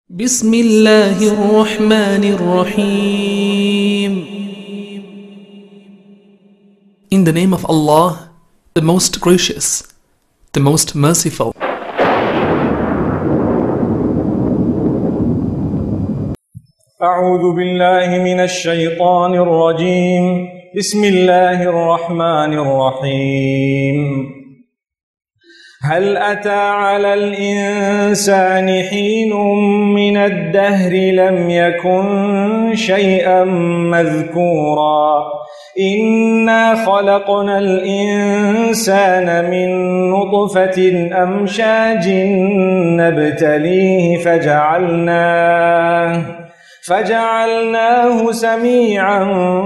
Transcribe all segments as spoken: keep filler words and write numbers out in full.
بسم الله الرحمن الرحيم. In the name of Allah, the most gracious, the most merciful. أعوذ بالله من الشيطان الرجيم. بسم الله الرحمن الرحيم. هل أتى على الإنسان حين من الدهر لم يكن شيئا مذكورا إنا خلقنا الإنسان من نطفة أمشاج نبتليه فجعلناه فجعلناه سميعا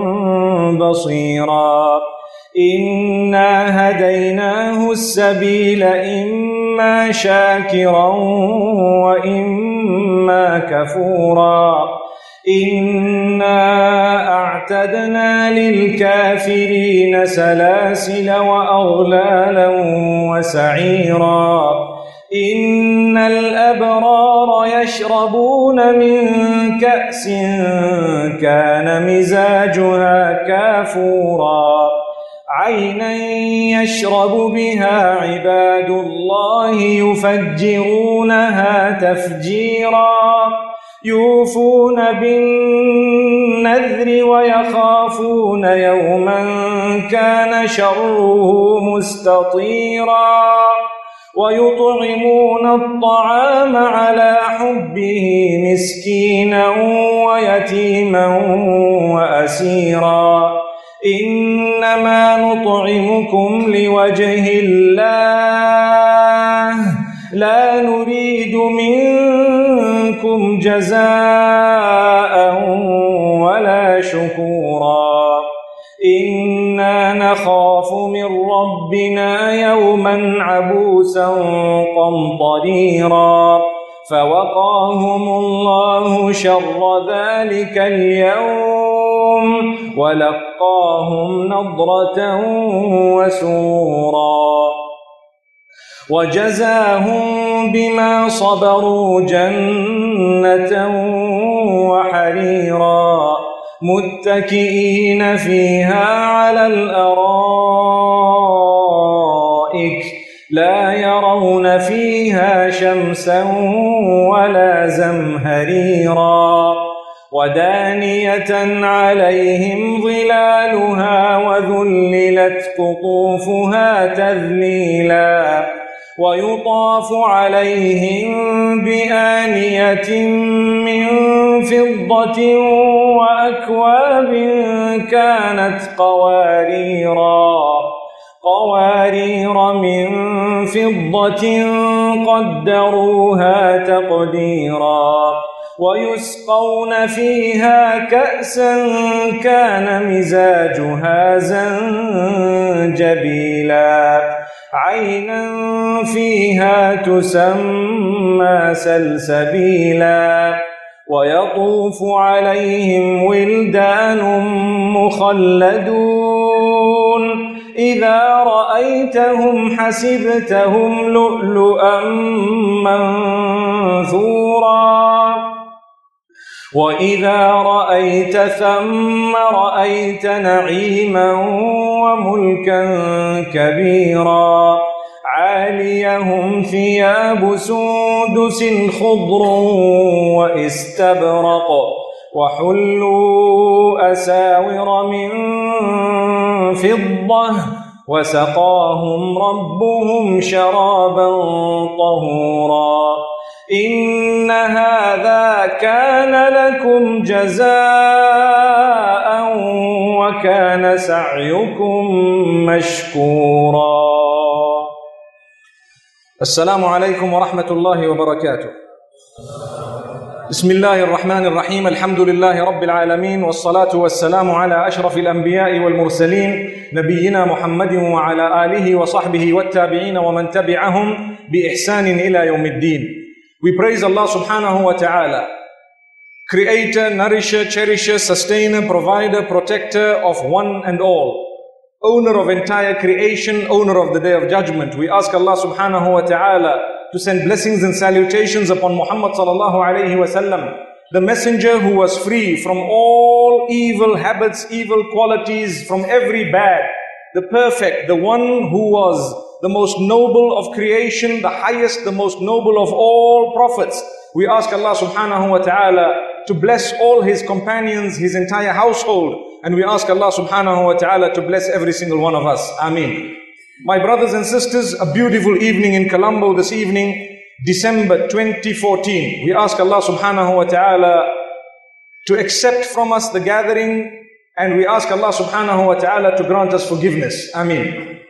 بصيرا إنا هديناه السبيل إما شاكرا وإما كفورا إنا أعتدنا للكافرين سلاسل وأغلالا وسعيرا إن الأبرار يشربون من كأس كان مزاجها كافورا عينا يشرب بها عباد الله يفجرونها تفجيرا يوفون بالنذر ويخافون يوما كان شره مستطيرا ويطعمون الطعام على حبه مسكينا ويتيما وأسيرا إنما نطعمكم لوجه الله لا نريد منكم جزاء ولا شكورا إنا نخاف من ربنا يوما عبوسا قمطريرا فوقاهم الله شر ذلك اليوم ولقاهم نضرة وسرورا وجزاهم بما صبروا جنة وحريرا متكئين فيها على الأرائك لا يرون فيها شمسا ولا زمهريرا ودانية عليهم ظلالها وذللت قطوفها تذليلا ويطاف عليهم بآنية من فضة وأكواب كانت قواريرا قوارير من فضة قدروها تقديرا ويسقون فيها كأسا كان مزاجها زنجبيلا عينا فيها تسمى سلسبيلا ويطوف عليهم ولدان مخلدون إذا رأيتهم حسبتهم لؤلؤا منثورا وإذا رأيت ثم رأيت نعيما وملكا كبيرا عاليهم ثياب سندس خضر واستبرق وحلوا أساور من فضة وسقاهم ربهم شرابا طهورا إن هذا كان لكم جزاء وكان سعيكم مشكورا. السلام عليكم ورحمة الله وبركاته. بسم الله الرحمن الرحيم. الحمد لله رب العالمين والصلاة والسلام على أشرف الأنبياء والمرسلين نبينا محمد وعلى آله وصحبه والتابعين ومن تبعهم بإحسان إلى يوم الدين. We praise Allah subhanahu wa ta'ala, creator, nourisher, cherisher, sustainer, provider, protector of one and all. owner of entire creation, owner of the Day of Judgment. We ask Allah subhanahu wa ta'ala to send blessings and salutations upon Muhammad sallallahu alayhi wasallam, the messenger who was free from all evil habits, evil qualities, from every bad, the perfect, the one who was the most noble of creation, the highest, the most noble of all prophets. We ask Allah subhanahu wa ta'ala to bless all his companions, his entire household, and we ask Allah subhanahu wa ta'ala to bless every single one of us. Ameen. My brothers and sisters, a beautiful evening in Colombo this evening, December twenty fourteen. We ask Allah subhanahu wa ta'ala to accept from us the gathering, and we ask Allah subhanahu wa ta'ala to grant us forgiveness. Ameen.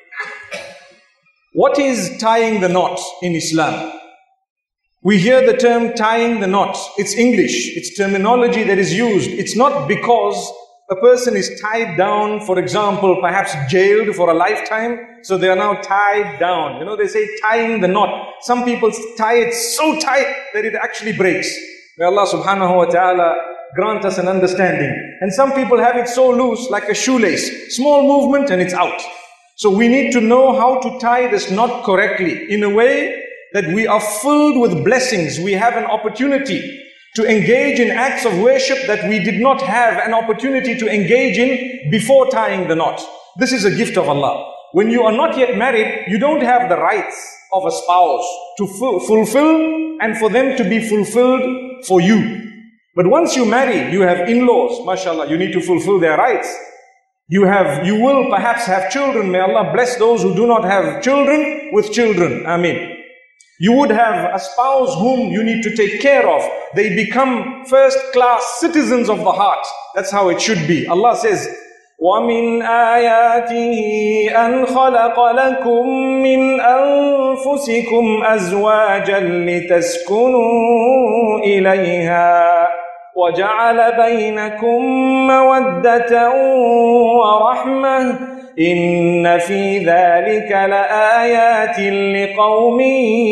What is tying the knot in Islam? We hear the term tying the knot. It's English. It's terminology that is used. It's not because a person is tied down, for example, perhaps jailed for a lifetime, so they are now tied down. You know, they say tying the knot. Some people tie it so tight that it actually breaks. May Allah subhanahu wa ta'ala grant us an understanding. And some people have it so loose, like a shoelace. Small movement and it's out. So we need to know how to tie this knot correctly, in a way that we are filled with blessings. We have an opportunity to engage in acts of worship that we did not have an opportunity to engage in before tying the knot. This is a gift of Allah. When you are not yet married, you don't have the rights of a spouse to fulfill and for them to be fulfilled for you. But once you marry, you have in-laws, mashallah, you need to fulfill their rights. You have, you will perhaps have children. May Allah bless those who do not have children with children. Ameen. You would have a spouse whom you need to take care of. They become first-class citizens of the heart. That's how it should be. Allah says, وَمِنْ آيَاتِهِ أَنْ خَلَقَ لَكُم مِّنْ أَنفُسِكُمْ أَزْوَاجًا لِتَسْكُنُوا إِلَيْهَا وَجَعَلَ بَيْنَكُم مَّوَدَّةً وَرَحْمَةً إِنَّ فِي ذَلِكَ لَآيَاتٍ لِقَوْمٍ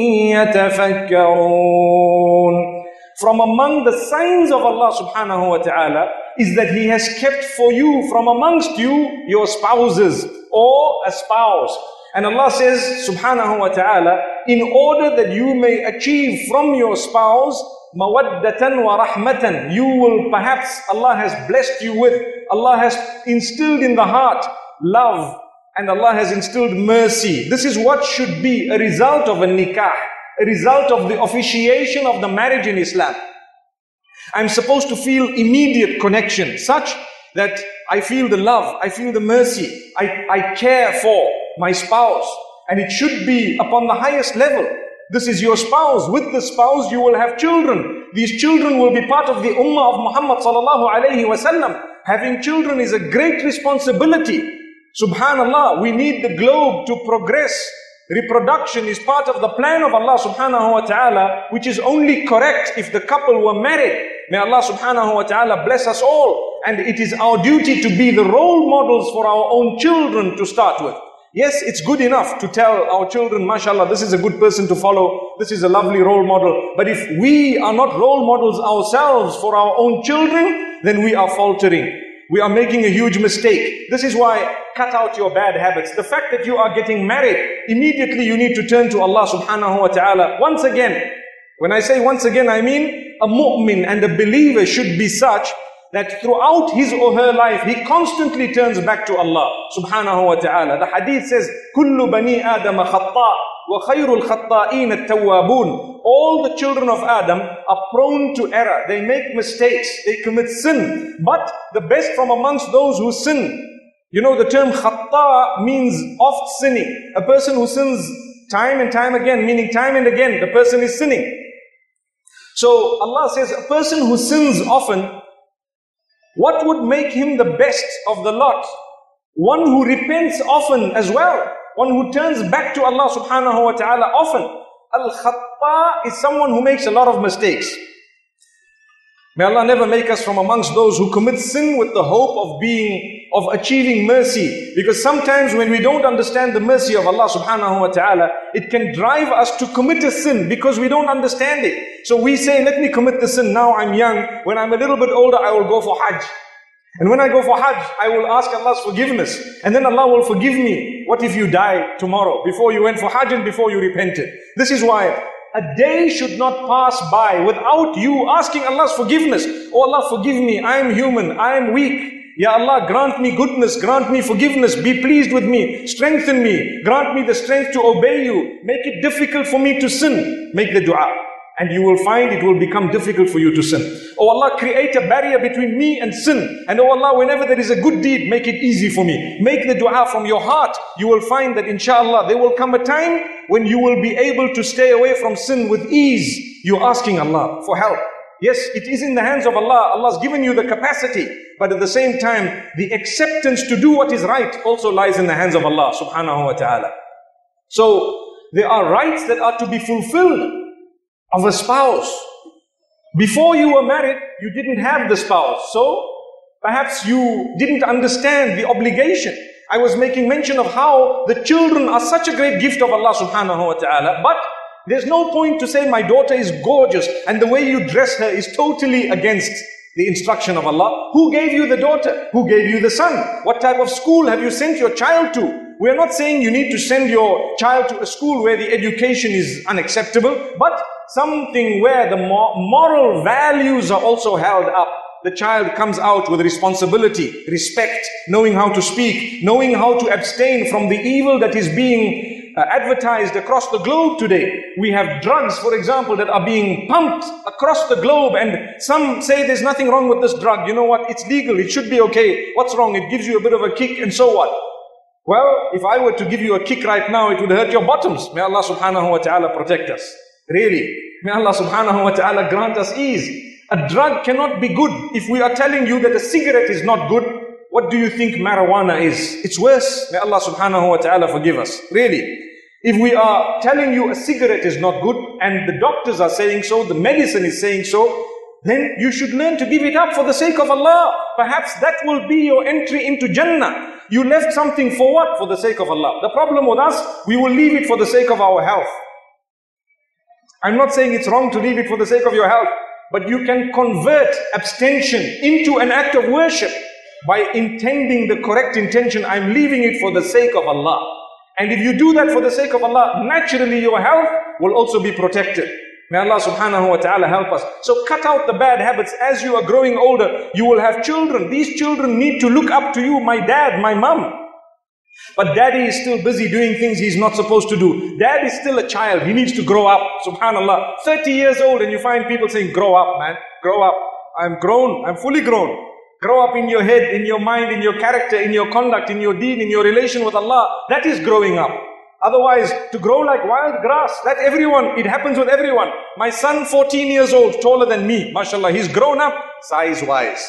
يَتَفَكَّرُونَ. From among the signs of Allah subhanahu wa ta'ala is that He has kept for you from amongst you your spouses or a spouse. And Allah says subhanahu wa ta'ala, in order that you may achieve from your spouse mawaddatan wa rahmatan, you will perhaps, Allah has blessed you with, Allah has instilled in the heart love, and Allah has instilled mercy. This is what should be a result of a nikah, a result of the officiation of the marriage in Islam. I'm supposed to feel immediate connection, such that I feel the love, I feel the mercy, I, I care for my spouse, and it should be upon the highest level. This is your spouse. With the spouse you will have children. These children will be part of the ummah of Muhammad sallallahu alayhi wasallam. Having children is a great responsibility. Subhanallah, we need the globe to progress. Reproduction is part of the plan of Allah subhanahu wa ta'ala, which is only correct if the couple were married. May Allah subhanahu wa ta'ala bless us all. And it is our duty to be the role models for our own children to start with. Yes, it's good enough to tell our children, mashallah, this is a good person to follow, this is a lovely role model. But if we are not role models ourselves for our own children, then we are faltering. We are making a huge mistake. This is why, cut out your bad habits. The fact that you are getting married, immediately you need to turn to Allah subhanahu wa ta'ala. Once again, when I say once again, I mean a mu'min and a believer should be such that throughout his or her life, he constantly turns back to Allah subhanahu wa ta'ala. The hadith says, كُلُّ بَنِي آدَمَ خَطَّاء وَخَيْرُ الْخَطَّائِينَ التَّوَّابُونَ. All the children of Adam are prone to error. They make mistakes. They commit sin. But the best from amongst those who sin, you know, the term khatta means oft sinning. A person who sins time and time again, meaning time and again, the person is sinning. So Allah says, a person who sins often, what would make him the best of the lot? One who repents often as well. One who turns back to Allah subhanahu wa ta'ala often. Al-Khatta is someone who makes a lot of mistakes. May Allah never make us from amongst those who commit sin with the hope of being, of achieving mercy. Because sometimes when we don't understand the mercy of Allah subhanahu wa ta'ala, it can drive us to commit a sin because we don't understand it. So we say, let me commit the sin now, I'm young. When I'm a little bit older, I will go for Hajj. And when I go for Hajj, I will ask Allah's forgiveness. And then Allah will forgive me. What if you die tomorrow, before you went for Hajj and before you repented? This is why A day should not pass by without you asking Allah's forgiveness. Oh Allah, forgive me, I am human, I am weak. Ya Allah, grant me goodness, grant me forgiveness, be pleased with me, strengthen me, grant me the strength to obey you, make it difficult for me to sin. Make the dua, and you will find it will become difficult for you to sin. Oh Allah, create a barrier between me and sin. And oh Allah, whenever there is a good deed, make it easy for me. Make the dua from your heart. You will find that inshallah, there will come a time when you will be able to stay away from sin with ease. You're asking Allah for help. Yes, it is in the hands of Allah. Allah's given you the capacity. But at the same time, the acceptance to do what is right also lies in the hands of Allah subhanahu wa ta'ala. So, there are rights that are to be fulfilled of a spouse. Before you were married, you didn't have the spouse. So, perhaps you didn't understand the obligation. I was making mention of how the children are such a great gift of Allah subhanahu wa ta'ala. But there's no point to say my daughter is gorgeous and the way you dress her is totally against the instruction of Allah. Who gave you the daughter? Who gave you the son? What type of school have you sent your child to? We are not saying you need to send your child to a school where the education is unacceptable, but something where the moral values are also held up. The child comes out with responsibility, respect, knowing how to speak, knowing how to abstain from the evil that is being uh, advertised across the globe today. We have drugs, for example, that are being pumped across the globe, and some say there's nothing wrong with this drug. You know what? It's legal. It should be okay. What's wrong? It gives you a bit of a kick, and so what? Well, if I were to give you a kick right now, it would hurt your bottoms. May Allah subhanahu wa ta'ala protect us. Really. May Allah subhanahu wa ta'ala grant us ease. A drug cannot be good. If we are telling you that a cigarette is not good, what do you think marijuana is? It's worse. May Allah subhanahu wa ta'ala forgive us. Really. If we are telling you a cigarette is not good, and the doctors are saying so, the medicine is saying so, then you should learn to give it up for the sake of Allah. Perhaps that will be your entry into Jannah. You left something for what? For the sake of Allah. The problem with us, we will leave it for the sake of our health. I'm not saying it's wrong to leave it for the sake of your health, but you can convert abstention into an act of worship by intending the correct intention. I'm leaving it for the sake of Allah. And if you do that for the sake of Allah, naturally your health will also be protected. May Allah subhanahu wa ta'ala help us. So cut out the bad habits. As you are growing older, you will have children. These children need to look up to you, my dad, my mom. But daddy is still busy doing things he's not supposed to do. Dad is still a child. He needs to grow up. Subhanallah. thirty years old and you find people saying, grow up, man. Grow up. I'm grown. I'm fully grown. Grow up in your head, in your mind, in your character, in your conduct, in your deed, in your relation with Allah. That is growing up. Otherwise, to grow like wild grass, that everyone, it happens with everyone. My son, fourteen years old, taller than me. MashaAllah. He's grown up size-wise.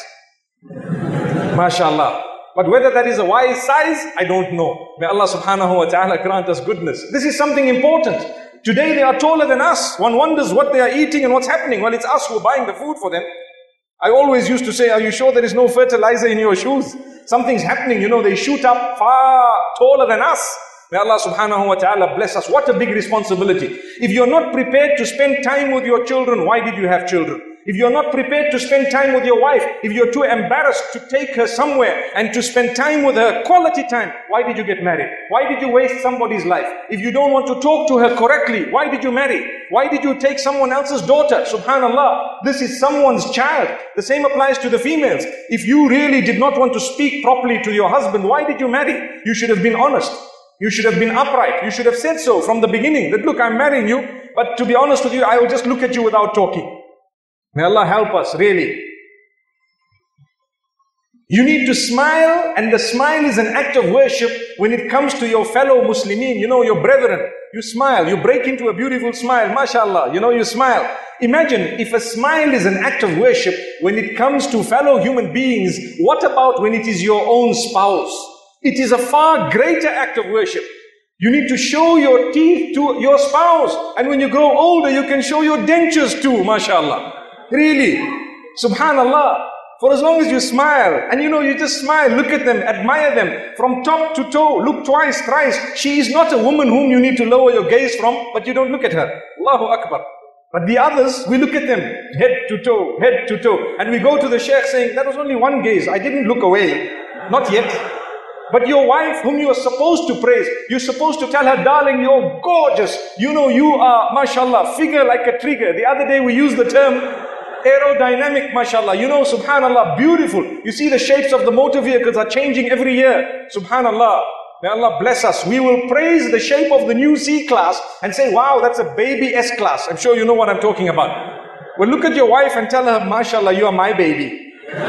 MashaAllah. But whether that is a wise size, I don't know. May Allah subhanahu wa ta'ala grant us goodness. This is something important. Today they are taller than us. One wonders what they are eating and what's happening. Well, it's us who are buying the food for them. I always used to say, are you sure there is no fertilizer in your shoes? Something's happening, you know, they shoot up far taller than us. May Allah subhanahu wa ta'ala bless us. What a big responsibility. If you're not prepared to spend time with your children, why did you have children? If you're not prepared to spend time with your wife, if you're too embarrassed to take her somewhere and to spend time with her, quality time, why did you get married? Why did you waste somebody's life? If you don't want to talk to her correctly, why did you marry? Why did you take someone else's daughter? Subhanallah, this is someone's child. The same applies to the females. If you really did not want to speak properly to your husband, why did you marry? You should have been honest. You should have been upright. You should have said so from the beginning, that look, I'm marrying you, but to be honest with you, I will just look at you without talking. May Allah help us, really. You need to smile, and the smile is an act of worship when it comes to your fellow Muslimin, you know, your brethren. You smile, you break into a beautiful smile, mashallah, you know, you smile. Imagine if a smile is an act of worship when it comes to fellow human beings, what about when it is your own spouse? It is a far greater act of worship. You need to show your teeth to your spouse, and when you grow older, you can show your dentures too, mashallah. Really, subhanallah, for as long as you smile, and you know, you just smile, look at them, admire them, from top to toe, look twice, thrice. She is not a woman whom you need to lower your gaze from, but you don't look at her. Allahu Akbar. But the others, we look at them, head to toe, head to toe, and we go to the sheikh saying, that was only one gaze, I didn't look away, not yet. But your wife, whom you are supposed to praise, you're supposed to tell her, darling, you're gorgeous. You know, you are, mashallah, figure like a trigger. The other day we used the term aerodynamic, mashallah. You know, subhanallah, beautiful. You see the shapes of the motor vehicles are changing every year. Subhanallah. May Allah bless us. We will praise the shape of the new C-Class and say, wow, that's a baby S-Class. I'm sure you know what I'm talking about. Well, look at your wife and tell her, mashallah, you are my baby.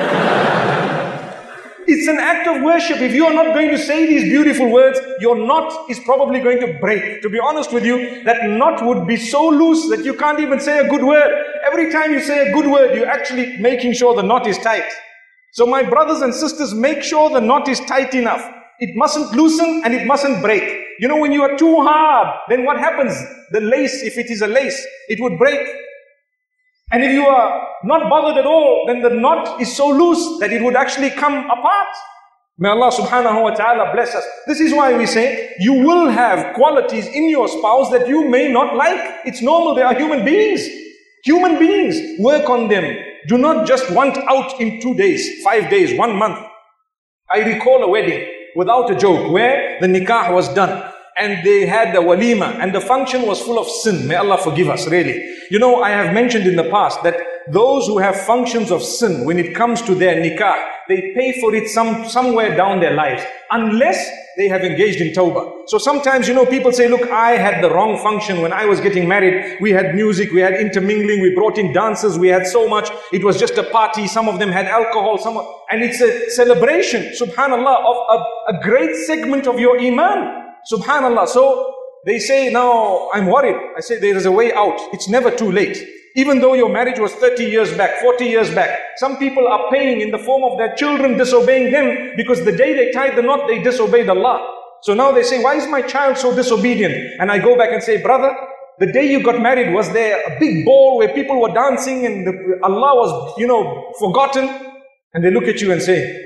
It's an act of worship. If you are not going to say these beautiful words, your knot is probably going to break. To be honest with you, that knot would be so loose that you can't even say a good word. Every time you say a good word, you're actually making sure the knot is tight. So my brothers and sisters, make sure the knot is tight enough. It mustn't loosen and it mustn't break. You know, when you are too hard, then what happens? The lace, if it is a lace, it would break. And if you are not bothered at all, then the knot is so loose that it would actually come apart. May Allah subhanahu wa ta'ala bless us. This is why we say, you will have qualities in your spouse that you may not like. It's normal, they are human beings. Human beings, work on them. Do not just want out in two days, five days, one month. I recall a wedding, without a joke, where the nikah was done. And they had the walima, and the function was full of sin. May Allah forgive us, really. You know, I have mentioned in the past that those who have functions of sin, when it comes to their nikah, they pay for it some, somewhere down their lives, unless they have engaged in tawbah. So sometimes, you know, people say, look, I had the wrong function when I was getting married. We had music, we had intermingling, we brought in dancers, we had so much. It was just a party. Some of them had alcohol, some, and it's a celebration, subhanallah, of a, a great segment of your iman. Subhanallah. So they say, now I'm worried. I say there is a way out. It's never too late. Even though your marriage was thirty years back, forty years back, some people are paying in the form of their children disobeying them, because the day they tied the knot, they disobeyed Allah. So now they say, why is my child so disobedient? And I go back and say, brother, the day you got married, was there a big ball where people were dancing and the, Allah was, you know, forgotten? And they look at you and say,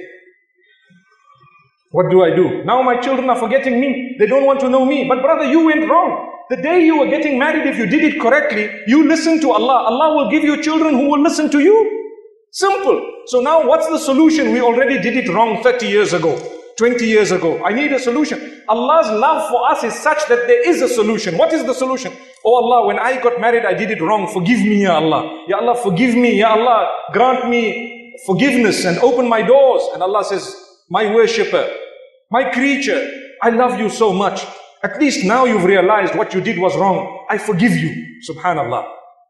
what do I do? Now my children are forgetting me. They don't want to know me. But brother, you went wrong. The day you were getting married, if you did it correctly, you listen to Allah. Allah will give you children who will listen to you. Simple. So now what's the solution? We already did it wrong thirty years ago, twenty years ago. I need a solution. Allah's love for us is such that there is a solution. What is the solution? Oh Allah, when I got married, I did it wrong. Forgive me, Ya Allah. Ya Allah, forgive me. Ya Allah, grant me forgiveness and open my doors. And Allah says, my worshipper, my creature, I love you so much. At least now you've realized what you did was wrong. I forgive you. Subhanallah.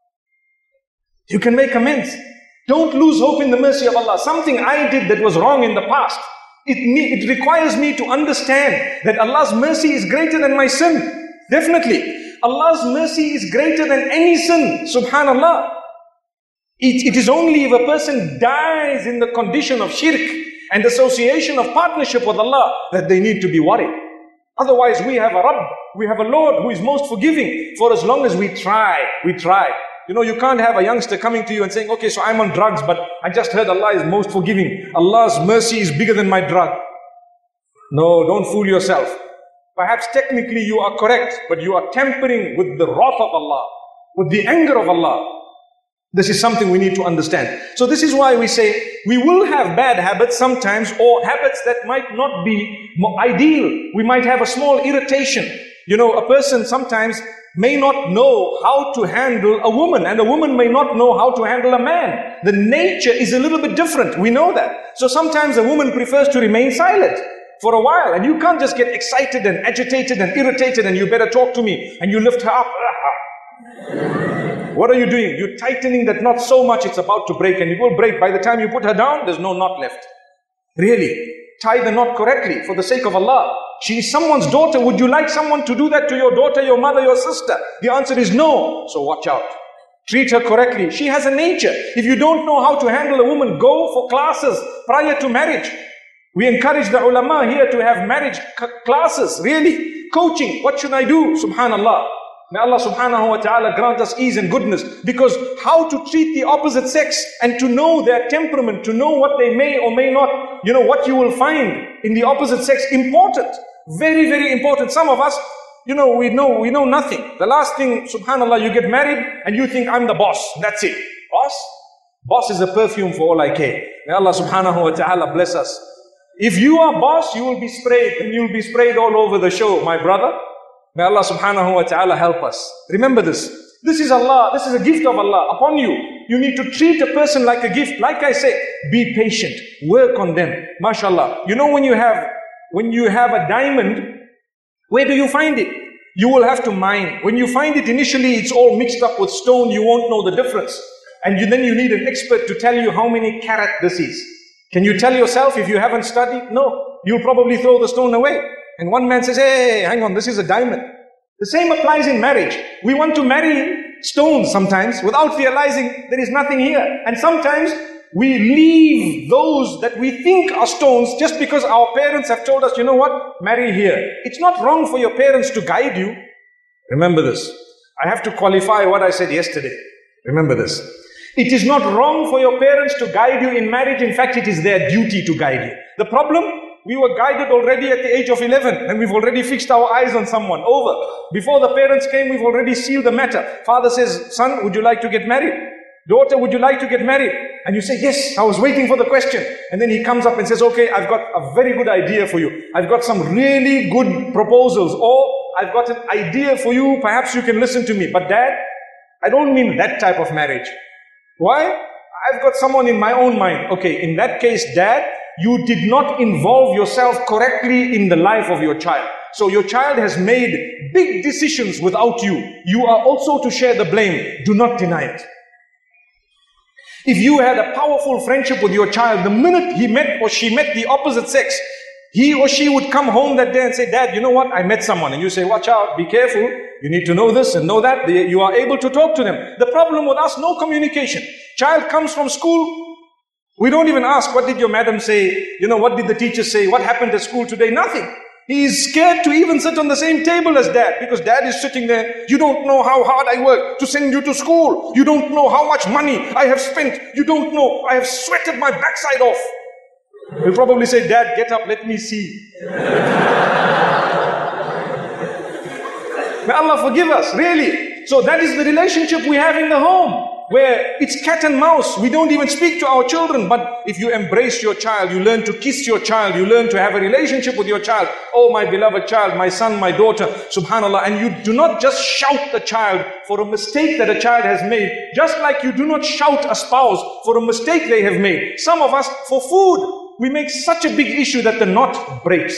You can make amends. Don't lose hope in the mercy of Allah. Something I did that was wrong in the past, it, it requires me to understand that Allah's mercy is greater than my sin. Definitely. Allah's mercy is greater than any sin. Subhanallah. It, it is only if a person dies in the condition of shirk and association of partnership with Allah that they need to be worried. Otherwise, we have a Rabb, we have a Lord who is most forgiving for as long as we try, we try. You know, you can't have a youngster coming to you and saying, okay, so I'm on drugs, but I just heard Allah is most forgiving. Allah's mercy is bigger than my drug. No, don't fool yourself. Perhaps technically you are correct, but you are tampering with the wrath of Allah, with the anger of Allah. This is something we need to understand. So this is why we say, we will have bad habits sometimes, or habits that might not be ideal. We might have a small irritation. You know, a person sometimes may not know how to handle a woman, and a woman may not know how to handle a man. The nature is a little bit different. We know that. So sometimes a woman prefers to remain silent for a while, and you can't just get excited and agitated and irritated and you better talk to me, and you lift her up. What are you doing? You're tightening that knot so much it's about to break, and it will break. By the time you put her down, there's no knot left. Really, tie the knot correctly for the sake of Allah. She is someone's daughter. Would you like someone to do that to your daughter, your mother, your sister? The answer is no. So watch out. Treat her correctly. She has a nature. If you don't know how to handle a woman, go for classes prior to marriage. We encourage the ulama here to have marriage classes, really. Coaching. What should I do? Subhanallah. May Allah subhanahu wa ta'ala grant us ease and goodness, because how to treat the opposite sex and to know their temperament, to know what they may or may not, you know, what you will find in the opposite sex, important. Very, very important. Some of us, you know, we know, we know nothing. The last thing, subhanallah, you get married and you think, I'm the boss. That's it. Boss? Boss is a perfume for all I care. May Allah subhanahu wa ta'ala bless us. If you are boss, you will be sprayed and you will be sprayed all over the show, my brother. May Allah subhanahu wa ta'ala help us. Remember this. This is Allah. This is a gift of Allah upon you. You need to treat a person like a gift. Like I say, be patient. Work on them. MashaAllah. You know when you have, when you have a diamond, where do you find it? You will have to mine. When you find it initially, it's all mixed up with stone. You won't know the difference. And you, then you need an expert to tell you how many carat this is. Can you tell yourself if you haven't studied? No. You'll probably throw the stone away. And one man says, hey, hang on, this is a diamond. The same applies in marriage. We want to marry stones sometimes without realizing there is nothing here. And sometimes we leave those that we think are stones just because our parents have told us, you know what, marry here. It's not wrong for your parents to guide you. Remember this. I have to qualify what I said yesterday. Remember this. It is not wrong for your parents to guide you in marriage. In fact, it is their duty to guide you. The problem, we were guided already at the age of eleven and we've already fixed our eyes on someone. Over. Before the parents came, we've already sealed the matter. Father says, son, would you like to get married? Daughter, would you like to get married? And you say, yes, I was waiting for the question. And then he comes up and says, okay, I've got a very good idea for you. I've got some really good proposals. Or I've got an idea for you. Perhaps you can listen to me. But dad, I don't mean that type of marriage. Why? I've got someone in my own mind. Okay, in that case, dad, you did not involve yourself correctly in the life of your child. So your child has made big decisions without you. You are also to share the blame. Do not deny it. If you had a powerful friendship with your child, the minute he met or she met the opposite sex, he or she would come home that day and say, Dad, you know what? I met someone. And you say, watch out, be careful. You need to know this and know that. You are able to talk to them. The problem with us, no communication. Child comes from school. We don't even ask, what did your madam say? You know, what did the teacher say? What happened at school today? Nothing. He is scared to even sit on the same table as dad because dad is sitting there. You don't know how hard I work to send you to school. You don't know how much money I have spent. You don't know I have sweated my backside off. He'll probably say, Dad, get up, let me see. May Allah forgive us, really. So that is the relationship we have in the home, where it's cat and mouse. We don't even speak to our children. But if you embrace your child, you learn to kiss your child, you learn to have a relationship with your child. Oh, my beloved child, my son, my daughter, subhanallah. And you do not just shout the child for a mistake that a child has made, just like you do not shout a spouse for a mistake they have made. Some of us, for food, we make such a big issue that the knot breaks.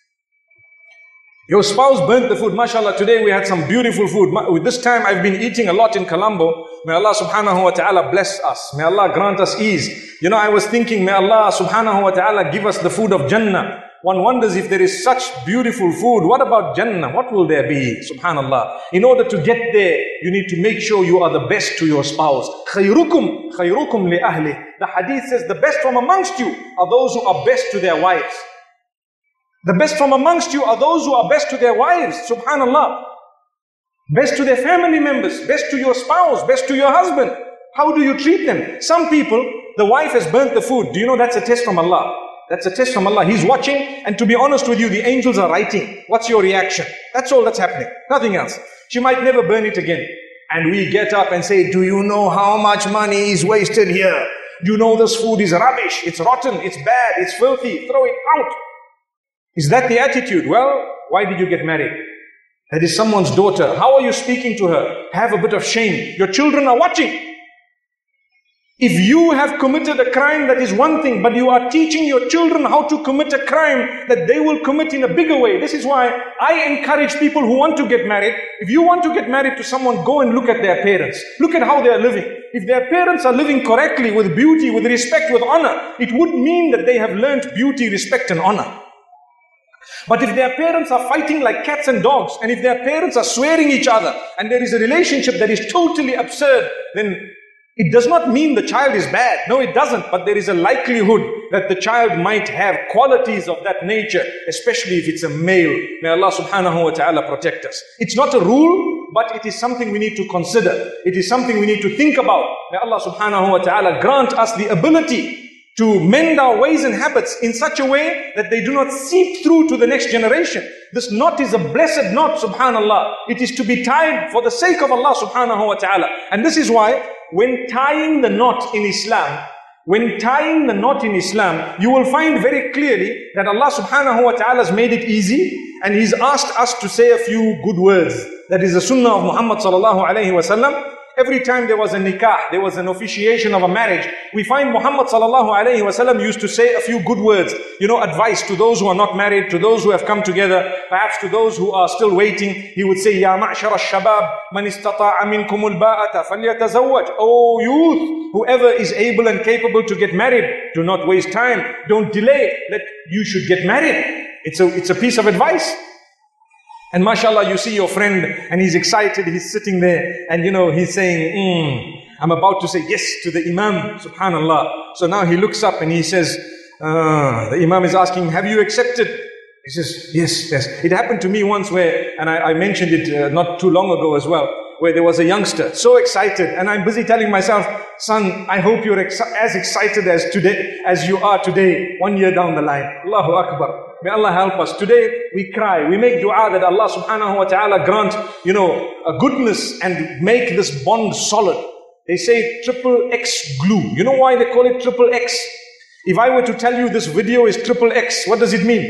Your spouse burnt the food. MashaAllah, today we had some beautiful food. With this time I've been eating a lot in Colombo. May Allah subhanahu wa ta'ala bless us. May Allah grant us ease. You know, I was thinking, may Allah subhanahu wa ta'ala give us the food of Jannah. One wonders if there is such beautiful food, what about Jannah? What will there be? Subhanallah. In order to get there, you need to make sure you are the best to your spouse. خَيْرُكُمْ خَيْرُكُمْ لِأَهْلِهِ. The hadith says the best from amongst you are those who are best to their wives. The best from amongst you are those who are best to their wives. Subhanallah. Best to their family members, best to your spouse, best to your husband. How do you treat them? Some people, the wife has burnt the food. Do you know that's a test from Allah? That's a test from Allah. He's watching, and to be honest with you, the angels are writing. What's your reaction? That's all that's happening. Nothing else. She might never burn it again. And we get up and say, do you know how much money is wasted here? Do you know this food is rubbish? It's rotten, it's bad, it's filthy. Throw it out. Is that the attitude? Well, why did you get married? That is someone's daughter. How are you speaking to her? Have a bit of shame. Your children are watching. If you have committed a crime, that is one thing, but you are teaching your children how to commit a crime that they will commit in a bigger way. This is why I encourage people who want to get married. If you want to get married to someone, go and look at their parents. Look at how they are living. If their parents are living correctly, with beauty, with respect, with honor, it would mean that they have learned beauty, respect and honor. But if their parents are fighting like cats and dogs, and if their parents are swearing each other, and there is a relationship that is totally absurd, then it does not mean the child is bad. No, it doesn't. But there is a likelihood that the child might have qualities of that nature, especially if it's a male. May Allah subhanahu wa ta'ala protect us. It's not a rule, but it is something we need to consider. It is something we need to think about. May Allah subhanahu wa ta'ala grant us the ability to mend our ways and habits in such a way that they do not seep through to the next generation. This knot is a blessed knot, subhanallah. It is to be tied for the sake of Allah subhanahu wa ta'ala. And this is why, when tying the knot in Islam, When tying the knot in Islam, you will find very clearly that Allah subhanahu wa ta'ala has made it easy, and He's asked us to say a few good words. That is the sunnah of Muhammad sallallahu alayhi wa sallam. Every time there was a nikah, there was an officiation of a marriage, we find Muhammad sallallahu alayhi wa sallam used to say a few good words, you know, advice to those who are not married, to those who have come together, perhaps to those who are still waiting. He would say, Ya ma'shara al-shabab, man istata'a minkum al-ba'ata falyatazawwaj. Oh youth, whoever is able and capable to get married, do not waste time, don't delay, that you should get married. It's a, it's a piece of advice. And mashallah, you see your friend and he's excited, he's sitting there and you know, he's saying, mm, I'm about to say yes to the Imam, subhanallah. So now he looks up and he says, uh, the Imam is asking, have you accepted? He says, yes, yes. It happened to me once where, and I, I mentioned it uh, not too long ago as well, where there was a youngster, so excited, and I'm busy telling myself, son, I hope you're ex as excited as today, as you are today, one year down the line. Allahu Akbar. May Allah help us. Today we cry, we make dua that Allah subhanahu wa ta'ala grant, you know, a goodness and make this bond solid. They say triple X glue. You know why they call it triple X? If I were to tell you this video is triple X, what does it mean?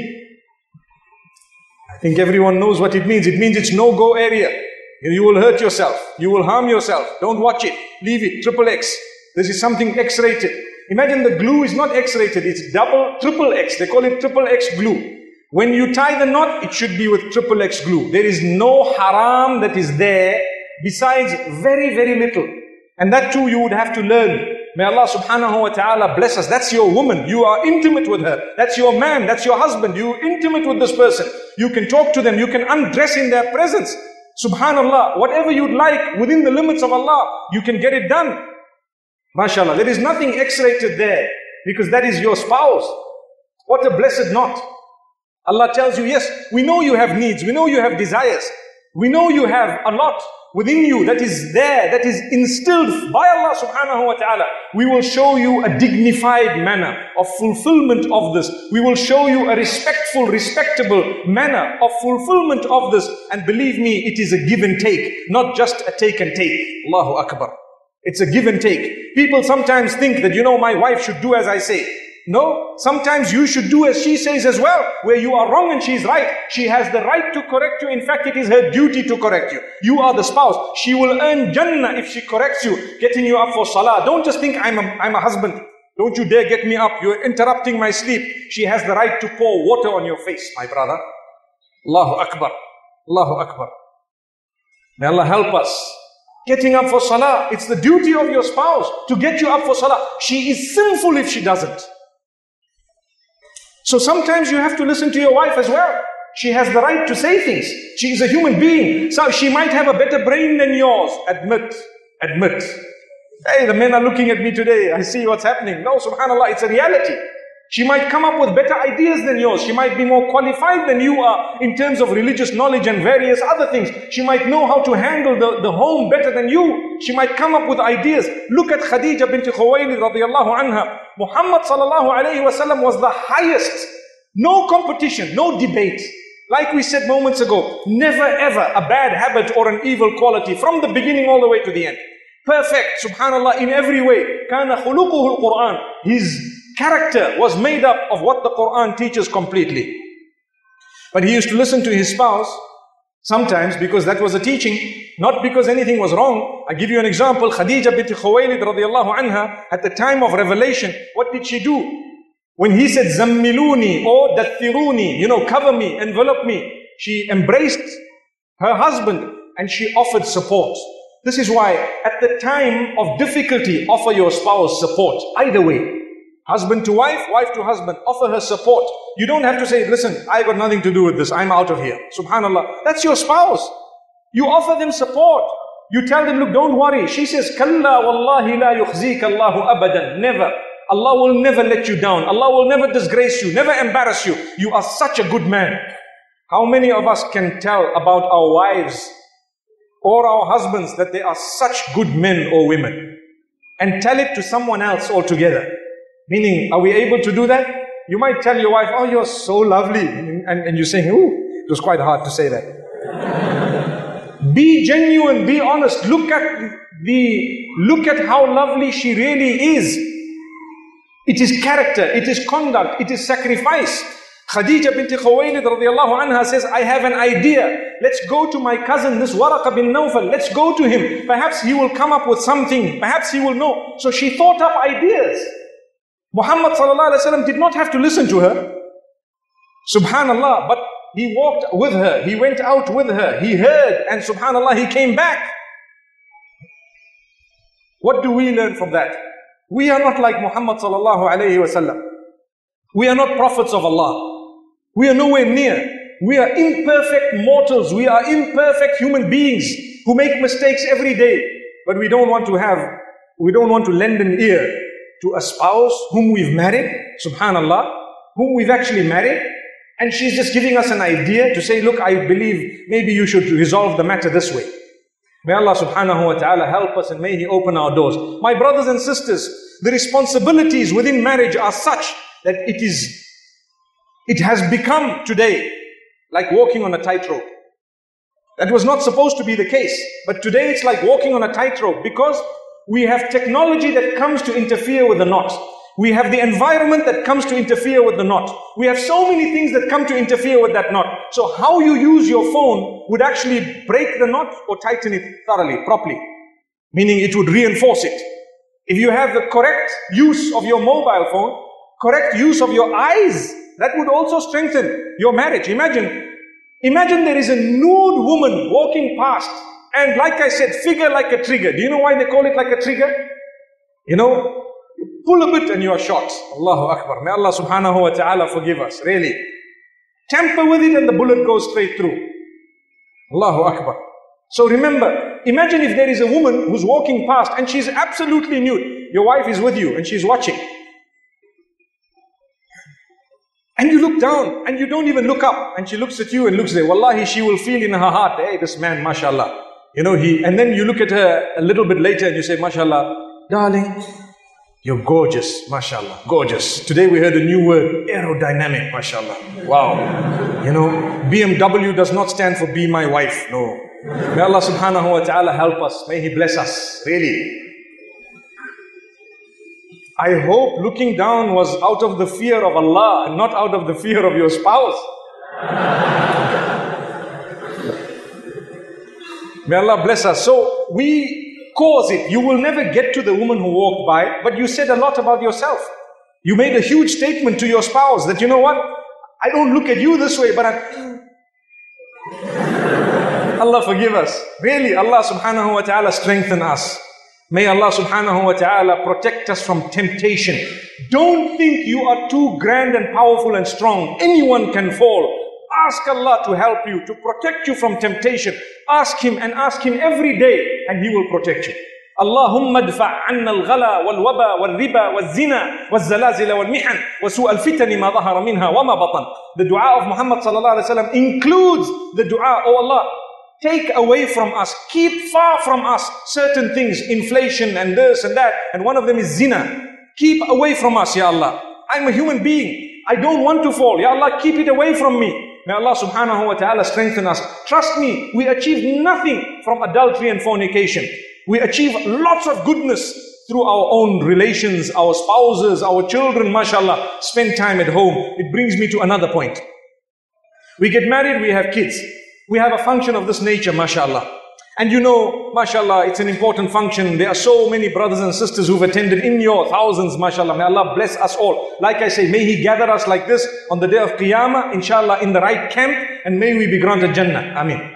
I think everyone knows what it means. It means it's no-go area. You will hurt yourself. You will harm yourself. Don't watch it. Leave it. Triple X. This is something X-rated. Imagine the glue is not X-rated. It's double, triple X. They call it triple X glue. When you tie the knot, it should be with triple X glue. There is no haram that is there besides very, very little. And that too you would have to learn. May Allah subhanahu wa ta'ala bless us. That's your woman. You are intimate with her. That's your man. That's your husband. You're intimate with this person. You can talk to them. You can undress in their presence. Subhanallah, whatever you'd like within the limits of Allah, you can get it done. MashaAllah, there is nothing X-rated there because that is your spouse. What a blessed knot. Allah tells you, yes, we know you have needs, we know you have desires, we know you have a lot within you that is there, that is instilled by Allah subhanahu wa ta'ala. We will show you a dignified manner of fulfillment of this. We will show you a respectful, respectable manner of fulfillment of this. And believe me, it is a give and take, not just a take and take. Allahu Akbar. It's a give and take. People sometimes think that, you know, my wife should do as I say. No, sometimes you should do as she says as well. Where you are wrong and she is right, she has the right to correct you. In fact, it is her duty to correct you. You are the spouse. She will earn Jannah if she corrects you, getting you up for salah. Don't just think I'm a, I'm a husband. Don't you dare get me up. You're interrupting my sleep. She has the right to pour water on your face, my brother. Allahu Akbar. Allahu Akbar. May Allah help us. Getting up for salah, it's the duty of your spouse to get you up for salah. She is sinful if she doesn't. So sometimes you have to listen to your wife as well. She has the right to say things. She is a human being. So she might have a better brain than yours. Admit. Admit. Hey, the men are looking at me today. I see what's happening. No, subhanAllah, it's a reality. She might come up with better ideas than yours. She might be more qualified than you are in terms of religious knowledge and various other things. She might know how to handle the, the home better than you. She might come up with ideas. Look at Khadija bint Khuwaylid radiyallahu anha. Muhammad sallallahu alayhi wa sallam was the highest. No competition, no debate. Like we said moments ago, never ever a bad habit or an evil quality from the beginning all the way to the end. Perfect, subhanallah, in every way. Kana khuluquhu al-Quran. His character was made up of what the Quran teaches completely. But he used to listen to his spouse sometimes because that was a teaching, not because anything was wrong. I give you an example. Khadija bint Khuwaylid radiyallahu anha, at the time of revelation, what did she do? When he said zammiluni or dathiruni, you know, cover me, envelop me, she embraced her husband and she offered support. This is why at the time of difficulty, offer your spouse support. Either way. Husband to wife, wife to husband, offer her support. You don't have to say, listen, I got nothing to do with this, I'm out of here. Subhanallah, that's your spouse. You offer them support. You tell them, look, don't worry. She says, Kalla wallahi la yukhzika Allahu abadan. Never. Allah will never let you down. Allah will never disgrace you, never embarrass you. You are such a good man. How many of us can tell about our wives or our husbands that they are such good men or women? And tell it to someone else altogether. Meaning, are we able to do that? You might tell your wife, oh, you're so lovely. And, and, and you're saying, ooh, it was quite hard to say that. Be genuine, be honest. Look at the, look at how lovely she really is. It is character, it is conduct, it is sacrifice. Khadija bint Khuwaylid radiallahu anha says, I have an idea. Let's go to my cousin, this Waraqa bin Nawfal. Let's go to him. Perhaps he will come up with something. Perhaps he will know. So she thought up ideas. Muhammad sallallahu alaihi wasallam did not have to listen to her. Subhanallah. But he walked with her. He went out with her. He heard. And subhanallah, he came back. What do we learn from that? We are not like Muhammad sallallahu alaihi wasallam. We are not prophets of Allah. We are nowhere near. We are imperfect mortals. We are imperfect human beings who make mistakes every day. But we don't want to have, we don't want to lend an ear to a spouse whom we've married, subhanallah, whom we've actually married. And she's just giving us an idea to say, look, I believe maybe you should resolve the matter this way. May Allah subhanahu wa ta'ala help us and may He open our doors. My brothers and sisters, the responsibilities within marriage are such that it is, it has become today like walking on a tightrope. That was not supposed to be the case, but today it's like walking on a tightrope because we have technology that comes to interfere with the knot. We have the environment that comes to interfere with the knot. We have so many things that come to interfere with that knot. So how you use your phone would actually break the knot or tighten it thoroughly, properly. Meaning it would reinforce it. If you have the correct use of your mobile phone, correct use of your eyes, that would also strengthen your marriage. Imagine, imagine there is a nude woman walking past and like I said, figure like a trigger. Do you know why they call it like a trigger? You know, you pull a bit and you are shot. Allahu Akbar. May Allah subhanahu wa ta'ala forgive us. Really. Tamper with it and the bullet goes straight through. Allahu Akbar. So remember, imagine if there is a woman who's walking past and she's absolutely nude. Your wife is with you and she's watching. And you look down and you don't even look up and she looks at you and looks there. Wallahi, she will feel in her heart, hey, this man, mashallah. You know, he, and then you look at her a little bit later and you say, mashallah, darling, you're gorgeous, mashallah, gorgeous. Today we heard a new word, aerodynamic, mashallah. Wow. You know, B M W does not stand for be my wife, no. May Allah subhanahu wa ta'ala help us. May He bless us, really. I hope looking down was out of the fear of Allah and not out of the fear of your spouse. May Allah bless us. So we cause it. You will never get to the woman who walked by, but you said a lot about yourself. You made a huge statement to your spouse that, you know what, I don't look at you this way, but I... Allah forgive us. Really, Allah subhanahu wa ta'ala strengthen us. May Allah subhanahu wa ta'ala protect us from temptation. Don't think you are too grand and powerful and strong. Anyone can fall. Ask Allah to help you, to protect you from temptation. Ask Him and ask Him every day and He will protect you. Allahumma adfa' anna al-ghala wal-waba wal-riba wal-zina wal-zalazila wal-mihan wa su'a al-fitani ma dhahara minha wa ma batan. The dua of Muhammad sallallahu alaihi wasallam includes the dua, oh Allah, take away from us, keep far from us certain things, inflation and this and that, and one of them is zina. Keep away from us, Ya Allah. I'm a human being. I don't want to fall. Ya Allah, keep it away from me. May Allah subhanahu wa ta'ala strengthen us. Trust me, we achieve nothing from adultery and fornication. We achieve lots of goodness through our own relations, our spouses, our children, mashallah. Spend time at home. It brings me to another point. We get married, we have kids. We have a function of this nature, mashallah. And you know, mashallah, it's an important function. There are so many brothers and sisters who've attended in your thousands, mashallah. May Allah bless us all. Like I say, may He gather us like this on the day of Qiyamah, inshallah, in the right camp, and may we be granted Jannah. Ameen.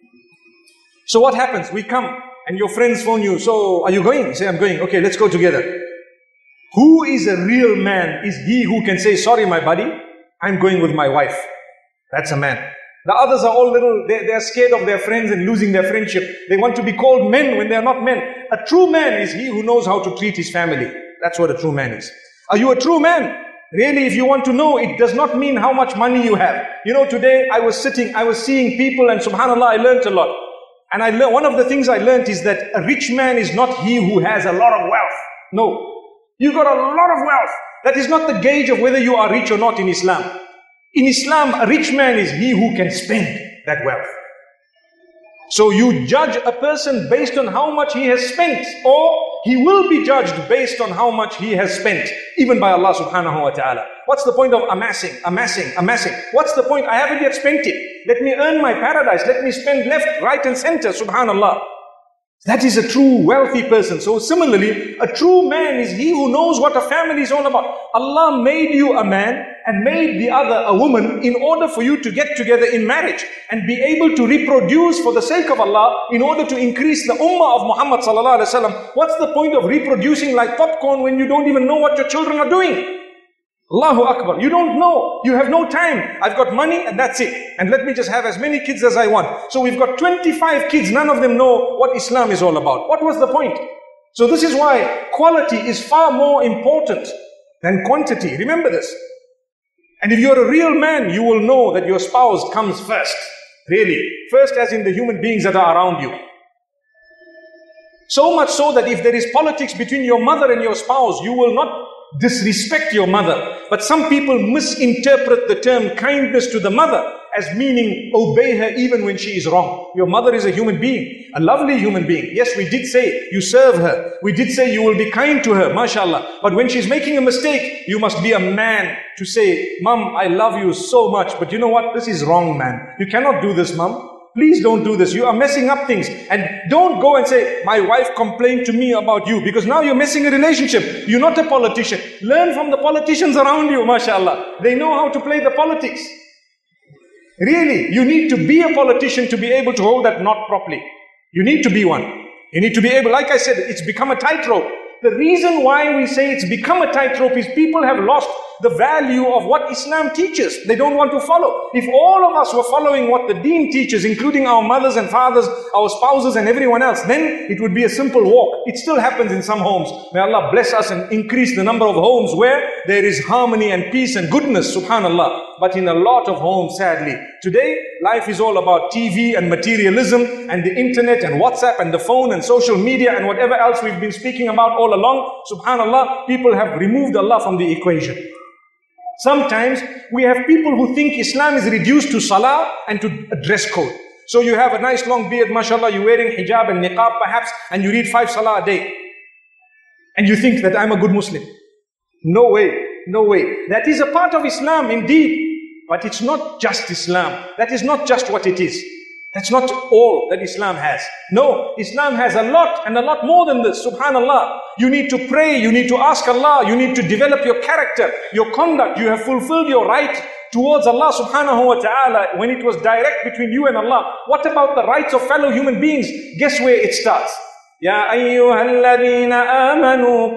So what happens? We come, and your friends phone you. So, are you going? You say, I'm going. Okay, let's go together. Who is a real man? Is he who can say, sorry, my buddy, I'm going with my wife. That's a man. The others are all little, they, they are scared of their friends and losing their friendship. They want to be called men when they are not men. A true man is he who knows how to treat his family. That's what a true man is. Are you a true man? Really, if you want to know, it does not mean how much money you have. You know, today I was sitting, I was seeing people, and subhanAllah, I learned a lot. And I learned, one of the things I learned is that a rich man is not he who has a lot of wealth. No. You got a lot of wealth. That is not the gauge of whether you are rich or not in Islam. In Islam, a rich man is he who can spend that wealth. So you judge a person based on how much he has spent, or he will be judged based on how much he has spent, even by Allah subhanahu wa ta'ala. What's the point of amassing, amassing, amassing? What's the point? I haven't yet spent it. Let me earn my paradise. Let me spend left, right and center, subhanallah. That is a true wealthy person. So similarly, a true man is he who knows what a family is all about. Allah made you a man and made the other a woman in order for you to get together in marriage and be able to reproduce for the sake of Allah in order to increase the ummah of Muhammad sallallahu alaihi wasallam. What's the point of reproducing like popcorn when you don't even know what your children are doing? Allahu Akbar. You don't know. You have no time. I've got money and that's it. And let me just have as many kids as I want. So we've got twenty-five kids. None of them know what Islam is all about. What was the point? So this is why quality is far more important than quantity. Remember this. And if you're a real man, you will know that your spouse comes first. Really. First as in the human beings that are around you. So much so that if there is politics between your mother and your spouse, you will not disrespect your mother. But some people misinterpret the term kindness to the mother as meaning obey her even when she is wrong. Your mother is a human being, a lovely human being. Yes, we did say you serve her. We did say you will be kind to her, mashallah. But when she's making a mistake, you must be a man to say, Mom, I love you so much, but you know what? This is wrong, man. You cannot do this, Mom. Please don't do this. You are messing up things. And don't go and say, my wife complained to me about you, because now you're messing a relationship. You're not a politician. Learn from the politicians around you, mashallah. They know how to play the politics. Really, you need to be a politician to be able to hold that knot properly. You need to be one. You need to be able, like I said, it's become a tightrope. The reason why we say it's become a tightrope is people have lost the value of what Islam teaches. They don't want to follow. If all of us were following what the deen teaches, including our mothers and fathers, our spouses and everyone else, then it would be a simple walk. It still happens in some homes. May Allah bless us and increase the number of homes where there is harmony and peace and goodness, subhanallah. But in a lot of homes, sadly, today, life is all about T V and materialism and the internet and WhatsApp and the phone and social media and whatever else we've been speaking about all along. Subhanallah, people have removed Allah from the equation. Sometimes we have people who think Islam is reduced to salah and to a dress code. So you have a nice long beard, mashallah, you're wearing hijab and niqab perhaps, and you read five salah a day. And you think that I'm a good Muslim. No way, no way. That is a part of Islam indeed, but it's not just Islam. That is not just what it is. That's not all that Islam has. No, Islam has a lot and a lot more than this, subhanallah. You need to pray, you need to ask Allah, you need to develop your character, your conduct. You have fulfilled your right towards Allah subhanahu wa ta'ala when it was direct between you and Allah. What about the rights of fellow human beings? Guess where it starts? يا أيها الذين آمنوا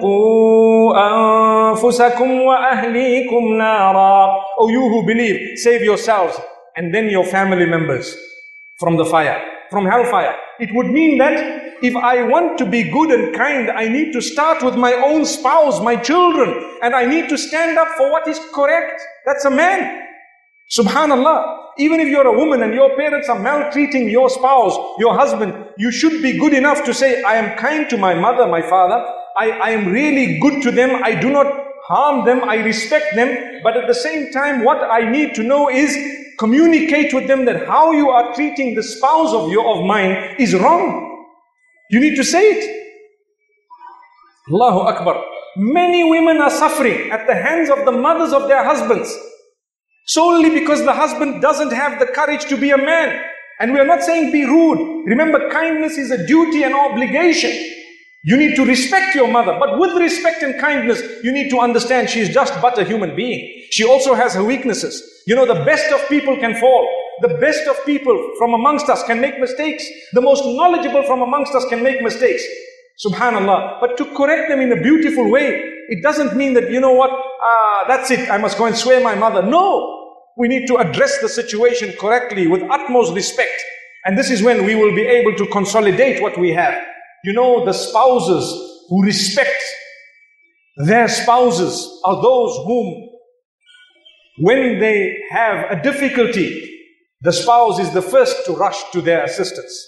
قوا أنفسكم وأهليكم نارا. Oh, you who believe, save yourselves and then your family members from the fire, from hellfire. It would mean that if I want to be good and kind, I need to start with my own spouse, my children, and I need to stand up for what is correct. That's a man. Subhanallah. Even if you're a woman and your parents are maltreating your spouse, your husband, you should be good enough to say, I am kind to my mother, my father. I, I am really good to them. I do not harm them. I respect them. But at the same time, what I need to know is communicate with them that how you are treating the spouse of your of mine is wrong. You need to say it. Allahu Akbar. Many women are suffering at the hands of the mothers of their husbands, solely because the husband doesn't have the courage to be a man. And we are not saying be rude. Remember, kindness is a duty and obligation. You need to respect your mother, but with respect and kindness, you need to understand she is just but a human being. She also has her weaknesses. You know, the best of people can fall. The best of people from amongst us can make mistakes. The most knowledgeable from amongst us can make mistakes. Subhanallah. But to correct them in a beautiful way, it doesn't mean that, you know what, ah, that's it, I must go and swear my mother. No, we need to address the situation correctly with utmost respect. And this is when we will be able to consolidate what we have. You know, the spouses who respect their spouses are those whom, when they have a difficulty, the spouse is the first to rush to their assistance.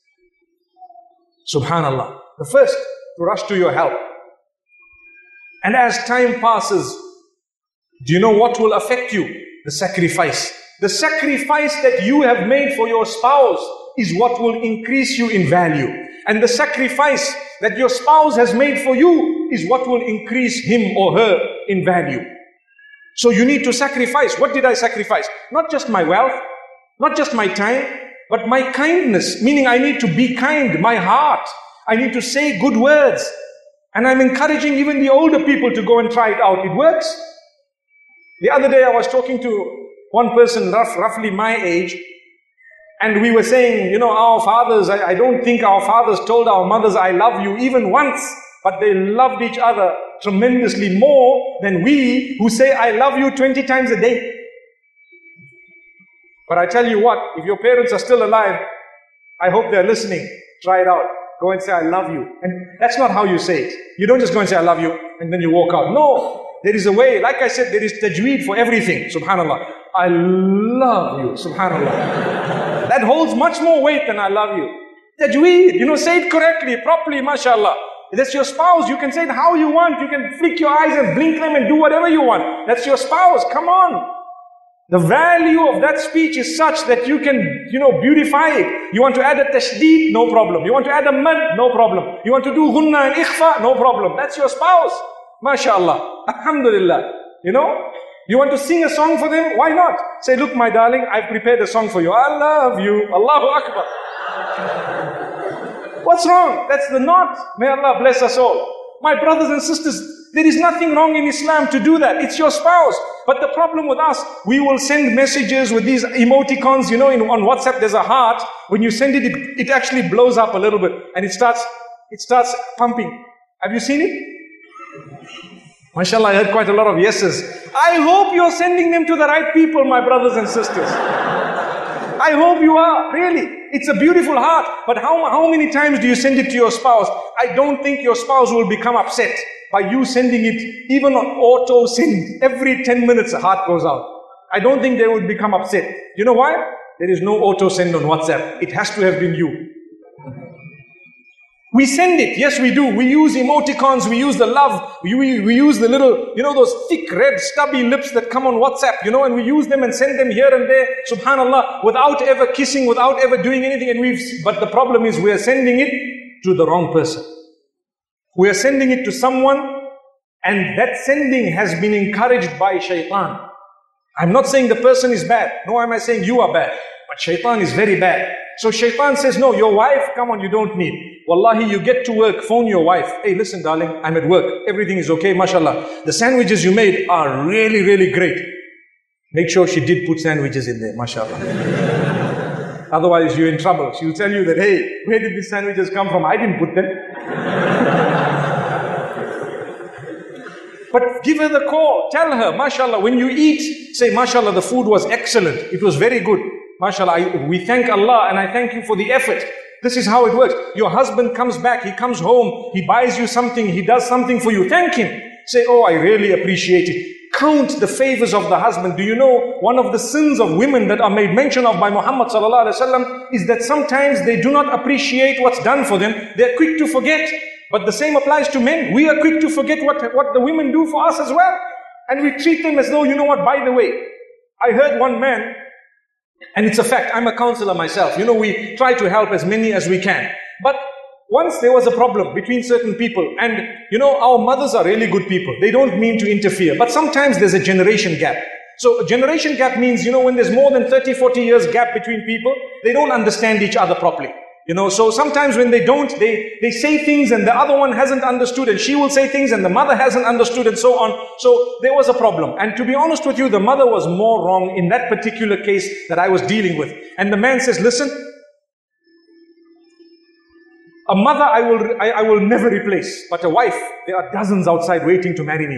Subhanallah. The first to rush to your help. And as time passes, do you know what will affect you? The sacrifice. The sacrifice that you have made for your spouse is what will increase you in value. And the sacrifice that your spouse has made for you is what will increase him or her in value. So you need to sacrifice. What did I sacrifice? Not just my wealth, not just my time, but my kindness, meaning I need to be kind, my heart. I need to say good words. And I'm encouraging even the older people to go and try it out. It works. The other day I was talking to one person rough, roughly my age, and we were saying, you know, our fathers, I, I don't think our fathers told our mothers, I love you even once, but they loved each other tremendously more than we who say, I love you twenty times a day. But I tell you what, if your parents are still alive, I hope they're listening. Try it out. Go and say, I love you. And that's not how you say it. You don't just go and say, I love you, and then you walk out. No, there is a way. Like I said, there is tajweed for everything. Subhanallah. I love you. Subhanallah. That holds much more weight than I love you. Tajweed, you know, say it correctly, properly, mashallah. That's your spouse. You can say it how you want. You can flick your eyes and blink them and do whatever you want. That's your spouse. Come on. The value of that speech is such that you can, you know, beautify it. You want to add a tashdeed? No problem. You want to add a mad? No problem. You want to do ghunna and ikhfa? No problem. That's your spouse. MashaAllah. Alhamdulillah. You know? You want to sing a song for them? Why not? Say, look, my darling, I've prepared a song for you. I love you. Allahu Akbar. What's wrong? That's the knot. May Allah bless us all. My brothers and sisters, there is nothing wrong in Islam to do that. It's your spouse. But the problem with us, we will send messages with these emoticons. You know, in, on WhatsApp, there's a heart. When you send it, it, it actually blows up a little bit. And it starts, it starts pumping. Have you seen it? MashaAllah, I heard quite a lot of yeses. I hope you're sending them to the right people, my brothers and sisters. I hope you are, really. It's a beautiful heart. But how, how many times do you send it to your spouse? I don't think your spouse will become upset by you sending it, even on auto send. Every ten minutes a heart goes out. I don't think they would become upset. You know why? There is no auto send on WhatsApp. It has to have been you. We send it, yes we do. We use emoticons, we use the love, we, we, we use the little, you know, those thick red stubby lips that come on WhatsApp, you know, and we use them and send them here and there, subhanallah, without ever kissing, without ever doing anything. And we've, but the problem is we are sending it to the wrong person. We are sending it to someone, and that sending has been encouraged by shaitan. I'm not saying the person is bad, nor am I saying you are bad, but shaitan is very bad. So shaitan says, no, your wife, come on, you don't need. Wallahi, you get to work, phone your wife. Hey, listen, darling, I'm at work. Everything is okay, mashallah. The sandwiches you made are really, really great. Make sure she did put sandwiches in there, mashallah. Otherwise, you're in trouble. She'll tell you that, hey, where did these sandwiches come from? I didn't put them. But give her the call. Tell her, mashallah, when you eat, say, mashallah, the food was excellent. It was very good. MashaAllah, I, we thank Allah and I thank you for the effort. This is how it works. Your husband comes back, he comes home, he buys you something, he does something for you. Thank him. Say, oh, I really appreciate it. Count the favors of the husband. Do you know one of the sins of women that are made mention of by Muhammad sallallahu alaihi wasallam is that sometimes they do not appreciate what's done for them. They're quick to forget. But the same applies to men. We are quick to forget what, what the women do for us as well. And we treat them as though, you know what, by the way, I heard one man, and it's a fact, I'm a counselor myself. You know, we try to help as many as we can. But once there was a problem between certain people, and you know, our mothers are really good people. They don't mean to interfere. But sometimes there's a generation gap. So a generation gap means, you know, when there's more than thirty, forty years gap between people, they don't understand each other properly. You know, so sometimes when they don't, they, they say things and the other one hasn't understood, and she will say things and the mother hasn't understood, and so on. So there was a problem. And to be honest with you, the mother was more wrong in that particular case that I was dealing with. And the man says, listen, a mother I will, I, I will never replace, but a wife, there are dozens outside waiting to marry me.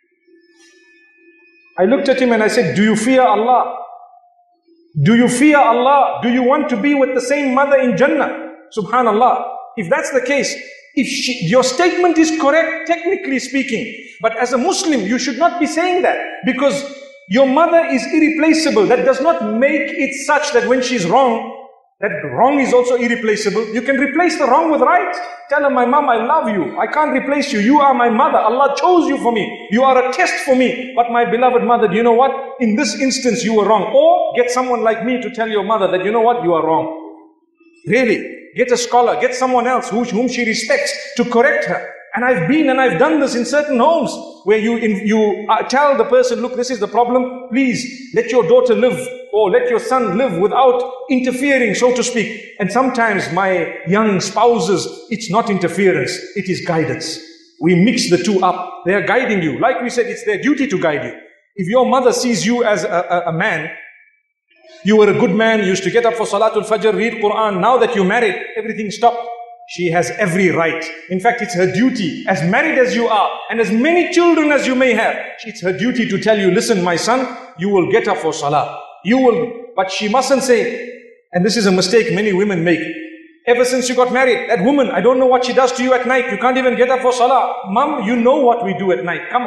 I looked at him and I said, do you fear Allah? Do you fear Allah? Do you want to be with the same mother in Jannah? Subhanallah. If that's the case, if she, your statement is correct, technically speaking, but as a Muslim, you should not be saying that, because your mother is irreplaceable. That does not make it such that when she's wrong, that wrong is also irreplaceable. You can replace the wrong with right. Tell her, my mom, I love you. I can't replace you. You are my mother. Allah chose you for me. You are a test for me. But my beloved mother, do you know what? In this instance, you were wrong. Or get someone like me to tell your mother that, you know what? You are wrong. Really. Get a scholar, get someone else who, whom she respects to correct her. And I've been and I've done this in certain homes where you, in, you uh, tell the person, look, this is the problem. Please let your daughter live or let your son live without interfering, so to speak. And sometimes my young spouses, it's not interference, it is guidance. We mix the two up. They are guiding you. Like we said, it's their duty to guide you. If your mother sees you as a, a, a man, you were a good man, you used to get up for Salatul Fajr, read Quran. Now that you're married, everything stopped. She has every right. In fact, it's her duty, as married as you are, and as many children as you may have, it's her duty to tell you, listen, my son, you will get up for Salah. You will, but she mustn't say, and this is a mistake many women make. Ever since you got married, that woman, I don't know what she does to you at night. You can't even get up for Salah. Mom, you know what we do at night. Come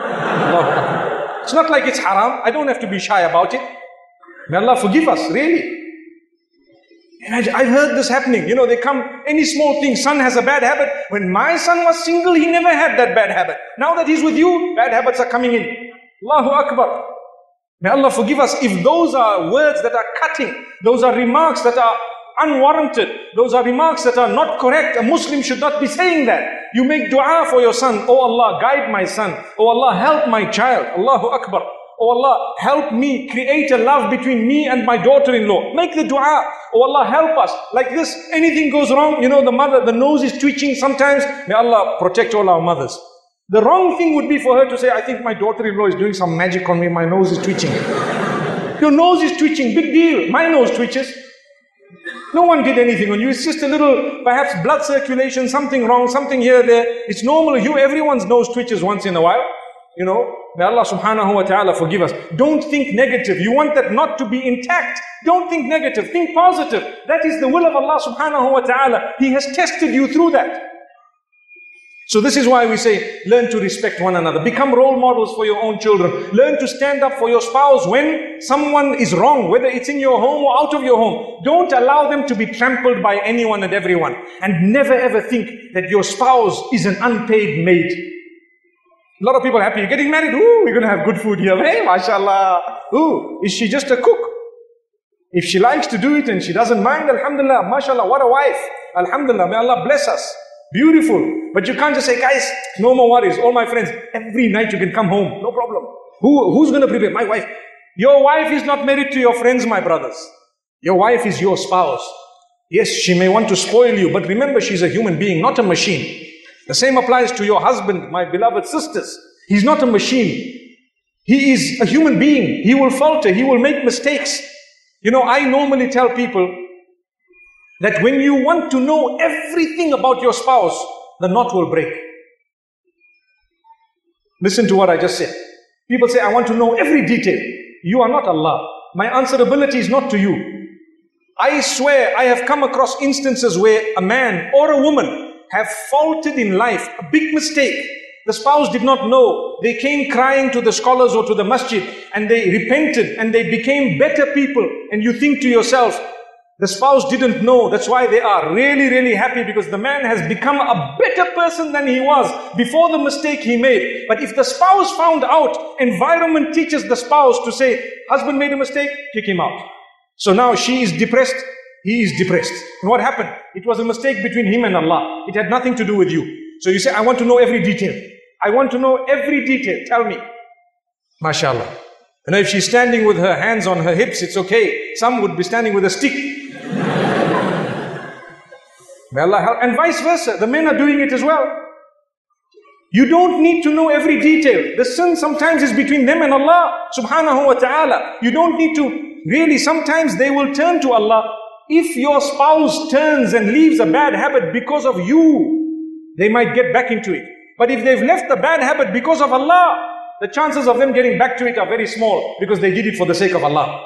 on. It's not like it's haram. I don't have to be shy about it. May Allah forgive us, really. Imagine, I've heard this happening. You know, they come, any small thing, son has a bad habit. When my son was single, he never had that bad habit. Now that he's with you, bad habits are coming in. Allahu Akbar. May Allah forgive us if those are words that are cutting, those are remarks that are unwarranted, those are remarks that are not correct. A Muslim should not be saying that. You make dua for your son. Oh Allah, guide my son. Oh Allah, help my child. Allahu Akbar. Oh Allah, help me create a love between me and my daughter-in-law. Make the dua. Oh Allah, help us. Like this, anything goes wrong, you know, the mother, the nose is twitching sometimes. May Allah protect all our mothers. The wrong thing would be for her to say, I think my daughter-in-law is doing some magic on me, my nose is twitching. Your nose is twitching, big deal. My nose twitches. No one did anything on you. It's just a little, perhaps blood circulation, something wrong, something here, there. It's normal. You, everyone's nose twitches once in a while. You know, may Allah subhanahu wa ta'ala forgive us. Don't think negative. You want that not to be intact. Don't think negative. Think positive. That is the will of Allah subhanahu wa ta'ala. He has tested you through that. So this is why we say, learn to respect one another. Become role models for your own children. Learn to stand up for your spouse when someone is wrong, whether it's in your home or out of your home. Don't allow them to be trampled by anyone and everyone. And never ever think that your spouse is an unpaid maid. A lot of people are happy. You're getting married. Ooh, we're going to have good food here. Hey, mashallah. Ooh, is she just a cook? If she likes to do it and she doesn't mind, alhamdulillah, mashallah, what a wife. Alhamdulillah, may Allah bless us. Beautiful. But you can't just say, guys, no more worries. All my friends, every night you can come home. No problem. Who, who's going to prepare? My wife. Your wife is not married to your friends, my brothers. Your wife is your spouse. Yes, she may want to spoil you, but remember, she's a human being, not a machine. The same applies to your husband, my beloved sisters. He's not a machine. He is a human being. He will falter. He will make mistakes. You know, I normally tell people that when you want to know everything about your spouse, the knot will break. Listen to what I just said. People say, I want to know every detail. You are not Allah. My answerability is not to you. I swear I have come across instances where a man or a woman have faulted in life, a big mistake. The spouse did not know. They came crying to the scholars or to the masjid and they repented and they became better people. And you think to yourself, the spouse didn't know. That's why they are really, really happy, because the man has become a better person than he was before the mistake he made. But if the spouse found out, environment teaches the spouse to say, husband made a mistake, kick him out. So now she is depressed. He is depressed. And what happened? It was a mistake between him and Allah. It had nothing to do with you. So you say, I want to know every detail. I want to know every detail. Tell me. MashaAllah. And if she's standing with her hands on her hips, it's okay. Some would be standing with a stick. May Allah help. And vice versa. The men are doing it as well. You don't need to know every detail. The sin sometimes is between them and Allah subhanahu wa ta'ala. You don't need to really, sometimes they will turn to Allah. If your spouse turns and leaves a bad habit because of you, they might get back into it. But if they've left the bad habit because of Allah, the chances of them getting back to it are very small, because they did it for the sake of Allah.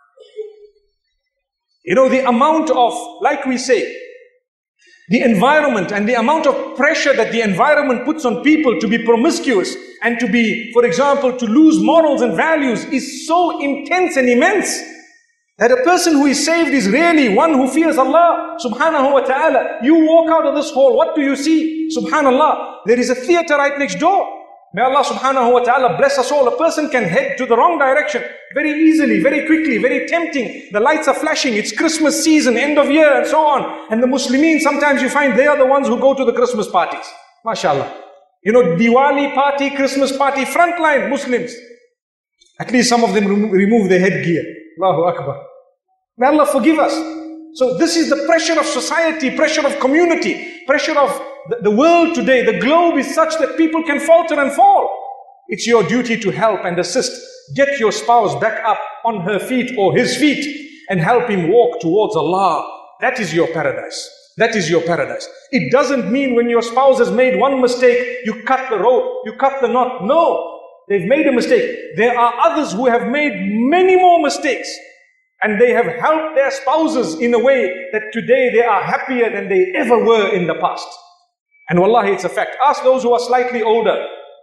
You know, the amount of, like we say, the environment and the amount of pressure that the environment puts on people to be promiscuous and to be, for example, to lose morals and values is so intense and immense, that a person who is saved is really one who fears Allah subhanahu wa ta'ala. You walk out of this hall, what do you see? Subhanallah, there is a theater right next door. May Allah subhanahu wa ta'ala bless us all. A person can head to the wrong direction very easily, very quickly, very tempting. The lights are flashing. It's Christmas season, end of year, and so on. And the Muslimin, sometimes you find they are the ones who go to the Christmas parties. MashaAllah. You know, Diwali party, Christmas party, frontline Muslims. At least some of them remo remove their headgear. Allahu Akbar. May Allah forgive us. So this is the pressure of society, pressure of community, pressure of the, the world today. The globe is such that people can falter and fall. It's your duty to help and assist. Get your spouse back up on her feet or his feet and help him walk towards Allah. That is your paradise. That is your paradise. It doesn't mean when your spouse has made one mistake, you cut the rope, you cut the knot. No, they've made a mistake. There are others who have made many more mistakes. And they have helped their spouses in a way that today they are happier than they ever were in the past. And wallahi, it's a fact. Ask those who are slightly older.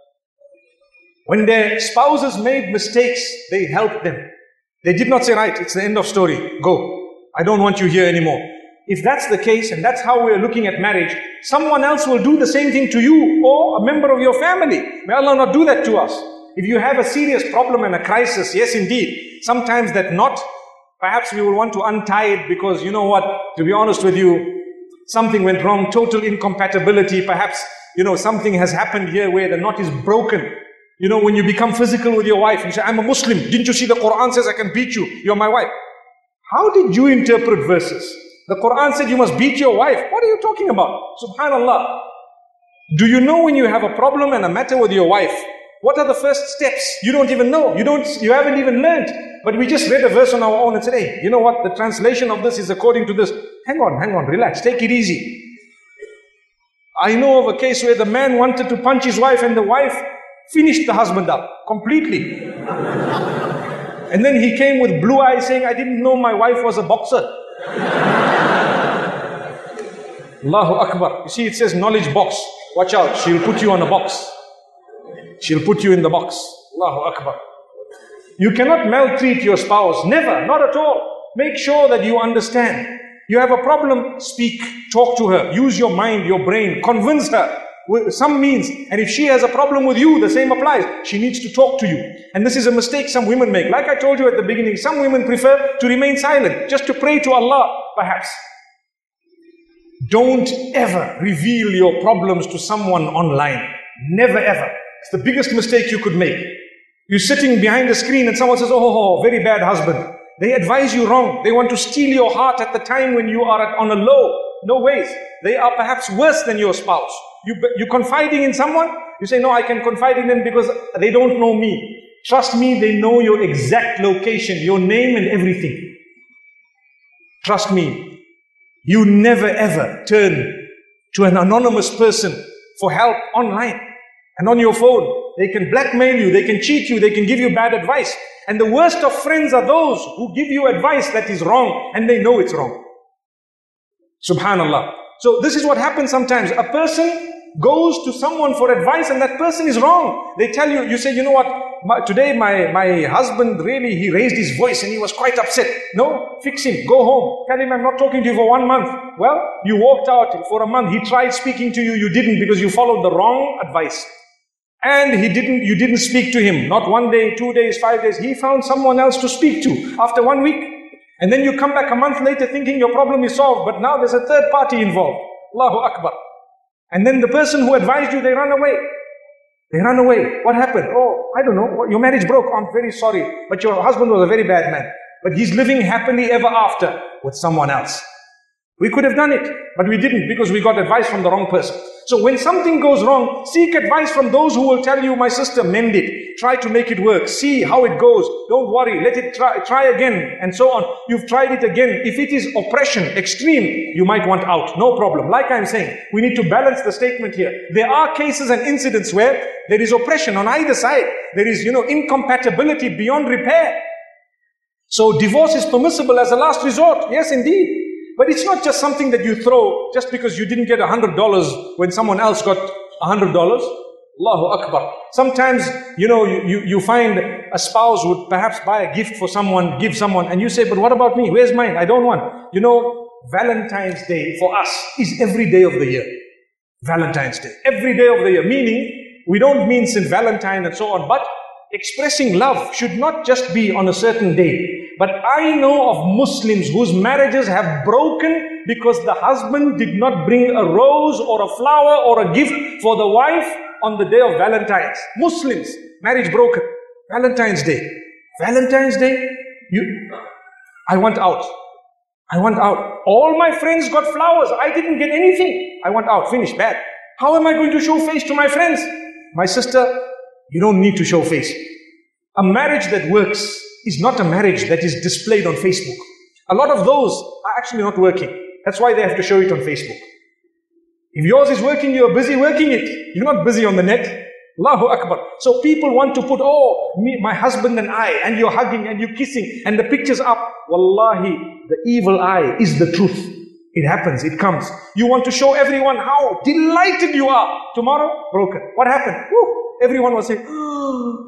When their spouses made mistakes, they helped them. They did not say, right, it's the end of story. Go. I don't want you here anymore. If that's the case, and that's how we're looking at marriage, someone else will do the same thing to you or a member of your family. May Allah not do that to us. If you have a serious problem and a crisis, yes indeed, sometimes that knot, perhaps we will want to untie it because, you know what, to be honest with you, something went wrong, total incompatibility, perhaps, you know, something has happened here where the knot is broken. You know, when you become physical with your wife, you say, I'm a Muslim, didn't you see the Quran says I can beat you, you're my wife. How did you interpret verses? The Quran said you must beat your wife. What are you talking about? Subhanallah. Do you know when you have a problem and a matter with your wife, what are the first steps? You don't even know. You don't, you haven't even learned. But we just read a verse on our own and said, hey, you know what? The translation of this is according to this. Hang on, hang on, relax, take it easy. I know of a case where the man wanted to punch his wife and the wife finished the husband up completely. And then he came with blue eyes saying, I didn't know my wife was a boxer. Allahu Akbar. You see, it says knowledge box. Watch out, she'll put you on a box. She'll put you in the box. Allahu Akbar. You cannot maltreat your spouse. Never, not at all. Make sure that you understand. You have a problem, speak, talk to her. Use your mind, your brain. Convince her with some means. And if she has a problem with you, the same applies. She needs to talk to you. And this is a mistake some women make. Like I told you at the beginning, some women prefer to remain silent, just to pray to Allah, perhaps. Don't ever reveal your problems to someone online. Never ever. It's the biggest mistake you could make. You're sitting behind the screen and someone says, oh, very bad husband. They advise you wrong. They want to steal your heart at the time when you are at, on a low. No ways. They are perhaps worse than your spouse. You, you're confiding in someone. You say, no, I can confide in them because they don't know me. Trust me, they know your exact location, your name and everything. Trust me. You never ever turn to an anonymous person for help online and on your phone. They can blackmail you, they can cheat you, they can give you bad advice. And the worst of friends are those who give you advice that is wrong and they know it's wrong. Subhanallah. So this is what happens sometimes. A person goes to someone for advice and that person is wrong. They tell you, you say, you know what, my, today my, my husband really, he raised his voice and he was quite upset. No, fix him, go home. Tell him I'm not talking to you for one month. Well, you walked out for a month. He tried speaking to you, you didn't because you followed the wrong advice. And he didn't, you didn't speak to him. Not one day, two days, five days. He found someone else to speak to after one week. And then you come back a month later thinking your problem is solved. But now there's a third party involved. Allahu Akbar. And then the person who advised you, they run away. They run away. What happened? Oh, I don't know. Your marriage broke. I'm very sorry. But your husband was a very bad man. But he's living happily ever after with someone else. We could have done it, but we didn't because we got advice from the wrong person. So when something goes wrong, seek advice from those who will tell you, my sister, mend it. Try to make it work. See how it goes. Don't worry. Let it try, try again and so on. You've tried it again. If it is oppression, extreme, you might want out. No problem. Like I'm saying, we need to balance the statement here. There are cases and incidents where there is oppression on either side. There is, you know, incompatibility beyond repair. So divorce is permissible as a last resort. Yes, indeed. But it's not just something that you throw just because you didn't get a hundred dollars when someone else got a hundred dollars. Allahu Akbar. Sometimes, you know, you, you, you find a spouse would perhaps buy a gift for someone, give someone, and you say, but what about me? Where's mine? I don't want. You know, Valentine's Day for us is every day of the year. Valentine's Day. Every day of the year. Meaning, we don't mean Saint Valentine and so on, but expressing love should not just be on a certain day. But I know of Muslims whose marriages have broken because the husband did not bring a rose or a flower or a gift for the wife on the day of Valentine's. Muslims, marriage broken. Valentine's Day. Valentine's Day, you, I want out. I want out. All my friends got flowers. I didn't get anything. I want out. Finish. Bad. How am I going to show face to my friends? My sister, you don't need to show face. A marriage that works is not a marriage that is displayed on Facebook. A lot of those are actually not working. That's why they have to show it on Facebook. If yours is working, you're busy working it. You're not busy on the net. Allahu Akbar. So people want to put, oh, me, my husband and I, and you're hugging and you're kissing and the picture's up. Wallahi, the evil eye is the truth. It happens, it comes. You want to show everyone how delighted you are. Tomorrow, broken. What happened? Woo, everyone was saying, oh.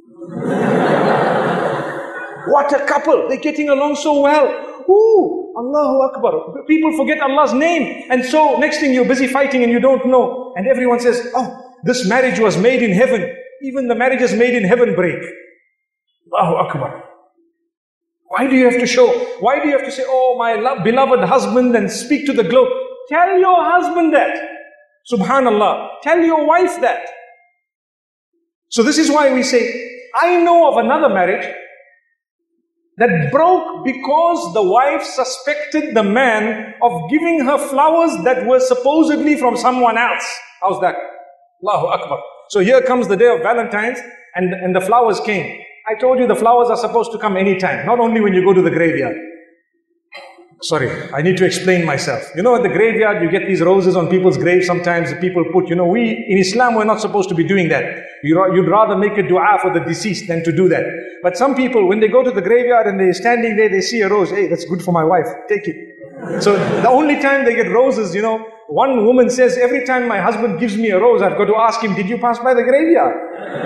What a couple. They're getting along so well. Ooh, Allahu Akbar. People forget Allah's name. And so next thing you're busy fighting and you don't know. And everyone says, oh, this marriage was made in heaven. Even the marriages made in heaven break. Allahu Akbar. Why do you have to show? Why do you have to say, oh, my love, beloved husband, and speak to the globe? Tell your husband that. Subhanallah. Tell your wife that. So this is why we say, I know of another marriage that broke because the wife suspected the man of giving her flowers that were supposedly from someone else. How's that? Allahu Akbar. So here comes the day of Valentine's and, and the flowers came. I told you the flowers are supposed to come anytime, not only when you go to the graveyard. Sorry, I need to explain myself. You know, at the graveyard, you get these roses on people's graves. Sometimes the people put, you know, we, in Islam, we're not supposed to be doing that. You'd rather make a dua for the deceased than to do that. But some people, when they go to the graveyard and they're standing there, they see a rose. Hey, that's good for my wife. Take it. So the only time they get roses, you know, one woman says, every time my husband gives me a rose, I've got to ask him, did you pass by the graveyard?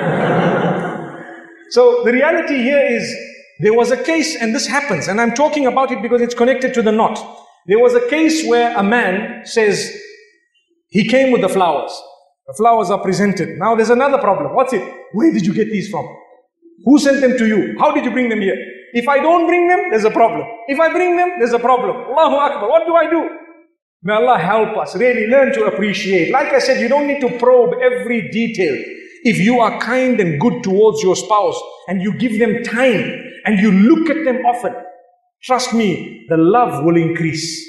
So the reality here is, there was a case, and this happens, and I'm talking about it because it's connected to the knot. There was a case where a man says, he came with the flowers. The flowers are presented. Now there's another problem. What's it? Where did you get these from? Who sent them to you? How did you bring them here? If I don't bring them, there's a problem. If I bring them, there's a problem. Allahu Akbar. What do I do? May Allah help us. Really learn to appreciate. Like I said, you don't need to probe every detail. If you are kind and good towards your spouse and you give them time and you look at them often, trust me, the love will increase.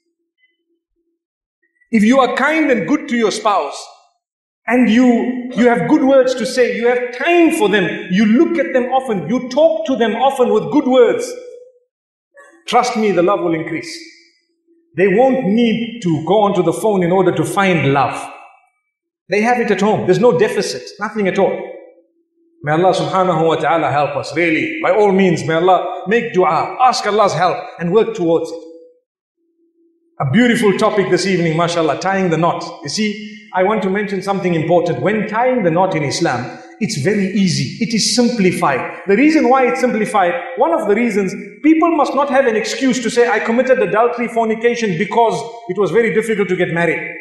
If you are kind and good to your spouse and you, you have good words to say, you have time for them, you look at them often, you talk to them often with good words, trust me, the love will increase. They won't need to go onto the phone in order to find love. They have it at home. There's no deficit, nothing at all. May Allah subhanahu wa ta'ala help us, really. By all means, may Allah make dua, ask Allah's help and work towards it. A beautiful topic this evening, mashallah, tying the knot. You see, I want to mention something important. When tying the knot in Islam, it's very easy. It is simplified. The reason why it's simplified, one of the reasons, people must not have an excuse to say, I committed adultery, fornication because it was very difficult to get married.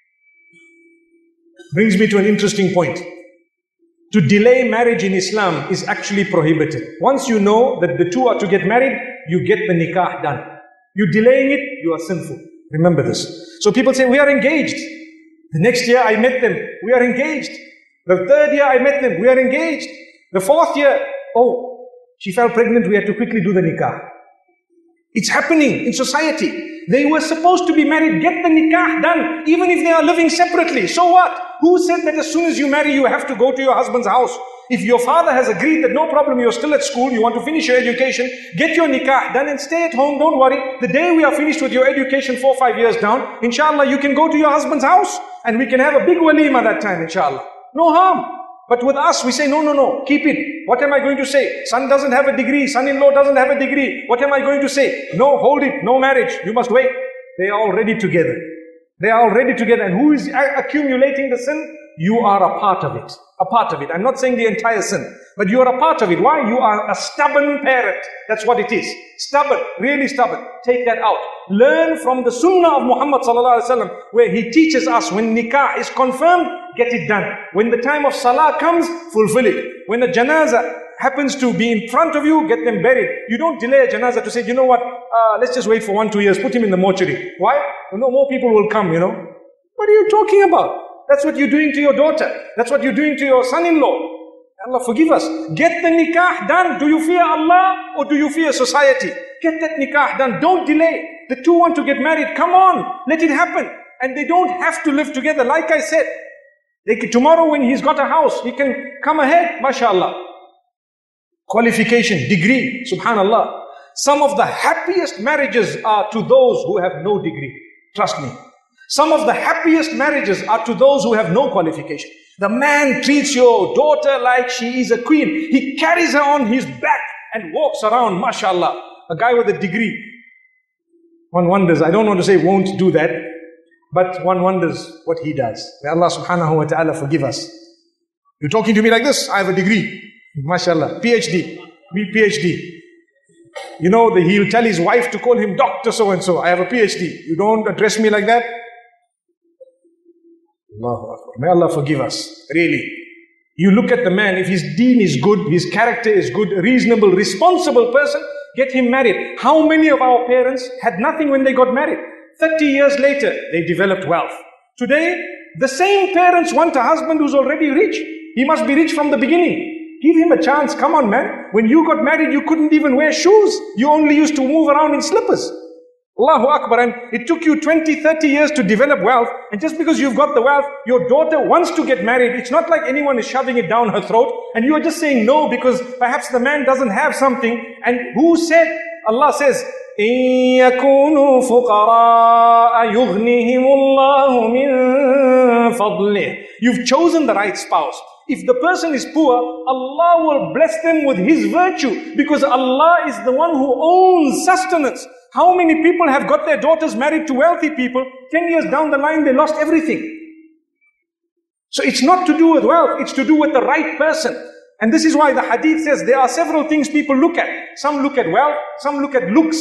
Brings me to an interesting point. To delay marriage in Islam is actually prohibited. Once you know that the two are to get married, you get the nikah done. You're delaying it, you are sinful. Remember this. So people say, we are engaged. The next year I met them, we are engaged. The third year I met them, we are engaged. The fourth year, oh, she fell pregnant, we had to quickly do the nikah. It's happening in society. They were supposed to be married, get the nikah done, even if they are living separately. So what? Who said that as soon as you marry, you have to go to your husband's house? If your father has agreed that no problem, you're still at school, you want to finish your education, get your nikah done and stay at home, don't worry. The day we are finished with your education four, five years down, inshallah, you can go to your husband's house and we can have a big walima that time, inshallah. No harm. But with us, we say, no, no, no, keep it. What am I going to say? Son doesn't have a degree, son-in-law doesn't have a degree. What am I going to say? No, hold it, no marriage, you must wait. They are already together. They are already together. And who is accumulating the sin? you are a part of it. A part of it. I'm not saying the entire sin, but you are a part of it. Why? You are a stubborn parent. That's what it is. Stubborn, really stubborn. Take that out. Learn from the sunnah of Muhammad sallallahu alaihi wasallam, where he teaches us when nikah is confirmed, get it done. When the time of salah comes, fulfill it. When a janazah happens to be in front of you, get them buried. You don't delay a janazah to say, you know what, uh, let's just wait for one, two years, put him in the mortuary. Why? You know, more people will come, you know. What are you talking about? That's what you're doing to your daughter. That's what you're doing to your son-in-law. Allah forgive us. Get the nikah done. Do you fear Allah or do you fear society? Get that nikah done. Don't delay. The two want to get married. Come on. Let it happen. And they don't have to live together. Like I said, they can, tomorrow when he's got a house, he can come ahead. MashaAllah. Qualification, degree. Subhanallah. Some of the happiest marriages are to those who have no degree. Trust me. Some of the happiest marriages are to those who have no qualification. The man treats your daughter like she is a queen. He carries her on his back and walks around, mashallah. A guy with a degree. One wonders, I don't want to say won't do that, but one wonders what he does. May Allah subhanahu wa ta'ala forgive us. You're talking to me like this? I have a degree. Mashallah. PhD. Me PhD. You know, the, he'll tell his wife to call him Doctor so-and-so. I have a PhD. You don't address me like that? Allahu Akbar. May Allah forgive us. Really. You look at the man, if his deen is good, his character is good, a reasonable, responsible person, get him married. How many of our parents had nothing when they got married? thirty years later, they developed wealth. Today, the same parents want a husband who's already rich. He must be rich from the beginning. Give him a chance. Come on, man. When you got married, you couldn't even wear shoes. You only used to move around in slippers. Allahu Akbar. And it took you twenty, thirty years to develop wealth. And just because you've got the wealth, your daughter wants to get married. It's not like anyone is shoving it down her throat. And you are just saying no because perhaps the man doesn't have something. And who said? Allah says, إِن يَكُونُوا فُقَرَاءَ يُغْنِهِمُ اللَّهُ مِن فَضْلِهِ. You've chosen the right spouse. If the person is poor, Allah will bless them with His virtue because Allah is the one who owns sustenance. How many people have got their daughters married to wealthy people? Ten years down the line, they lost everything. So it's not to do with wealth, it's to do with the right person. And this is why the hadith says there are several things people look at. Some look at wealth, some look at looks.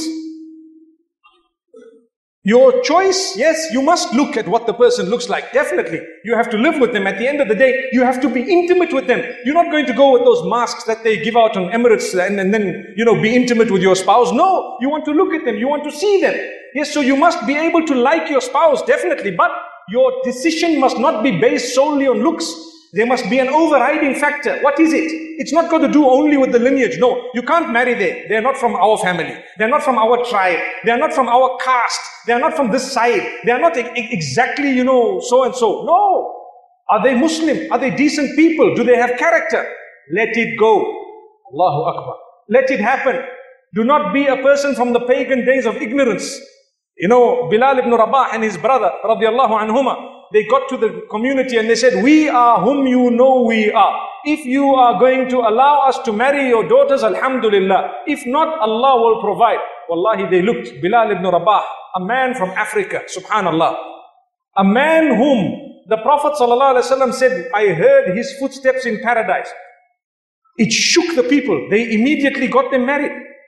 Your choice, yes, you must look at what the person looks like. Definitely. You have to live with them. At the end of the day, you have to be intimate with them. You're not going to go with those masks that they give out on Emirates and, and then, you know, be intimate with your spouse. No, you want to look at them. You want to see them. Yes, so you must be able to like your spouse, definitely. But your decision must not be based solely on looks. There must be an overriding factor. What is it? It's not got to do only with the lineage. No, you can't marry there. They're not from our family. They're not from our tribe. They're not from our caste. They're not from this side. They're not e exactly, you know, so and so. No. Are they Muslim? Are they decent people? Do they have character? Let it go. Allahu Akbar. Let it happen. Do not be a person from the pagan days of ignorance. You know, Bilal ibn Rabah and his brother, radiallahu anhuma, they got to the community and they said, we are whom you know we are. If you are going to allow us to marry your daughters, alhamdulillah. If not, Allah will provide. Wallahi, they looked. Bilal ibn Rabah, a man from Africa, subhanallah. A man whom the Prophet ﷺ said, I heard his footsteps in paradise. It shook the people. They immediately got them married.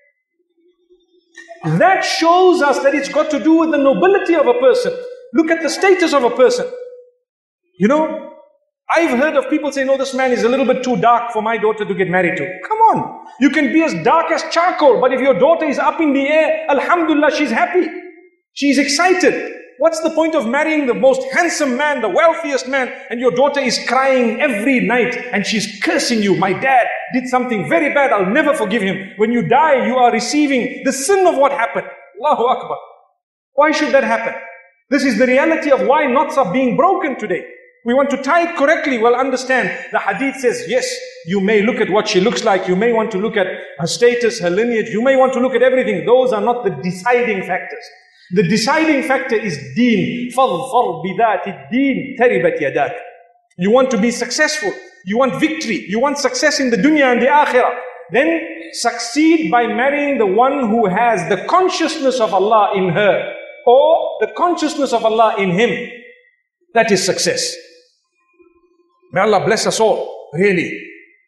That shows us that it's got to do with the nobility of a person. Look at the status of a person. You know, I've heard of people say, no, this man is a little bit too dark for my daughter to get married to. Come on. You can be as dark as charcoal, but if your daughter is up in the air, alhamdulillah, she's happy. She's excited. What's the point of marrying the most handsome man, the wealthiest man, and your daughter is crying every night and she's cursing you? My dad did something very bad. I'll never forgive him. When you die, you are receiving the sin of what happened. Allahu Akbar. Why should that happen? This is the reality of why knots are being broken today. We want to tie it correctly. Well, understand, the hadith says, yes, you may look at what she looks like. You may want to look at her status, her lineage. You may want to look at everything. Those are not the deciding factors. The deciding factor is deen. فَظْفَرْ بِذَاتِ الدِّينِ تَرِبَتْ يَدَاكَ. You want to be successful. You want victory. You want success in the dunya and the akhirah. Then succeed by marrying the one who has the consciousness of Allah in her, or the consciousness of Allah in him. That is success. May Allah bless us all, really.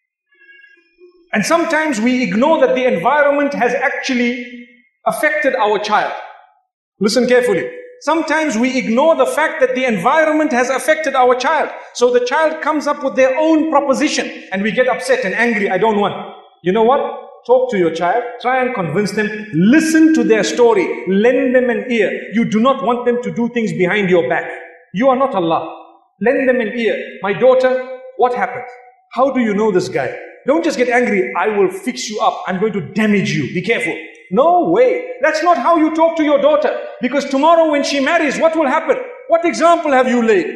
And sometimes we ignore that the environment has actually affected our child. Listen carefully. Sometimes we ignore the fact that the environment has affected our child. So the child comes up with their own proposition and we get upset and angry. I don't want. You know what? Talk to your child. Try and convince them. Listen to their story. Lend them an ear. You do not want them to do things behind your back. You are not Allah. Lend them an ear. My daughter, what happened? How do you know this guy? Don't just get angry. I will fix you up. I'm going to damage you. Be careful. No way. That's not how you talk to your daughter. Because tomorrow when she marries, what will happen? What example have you laid?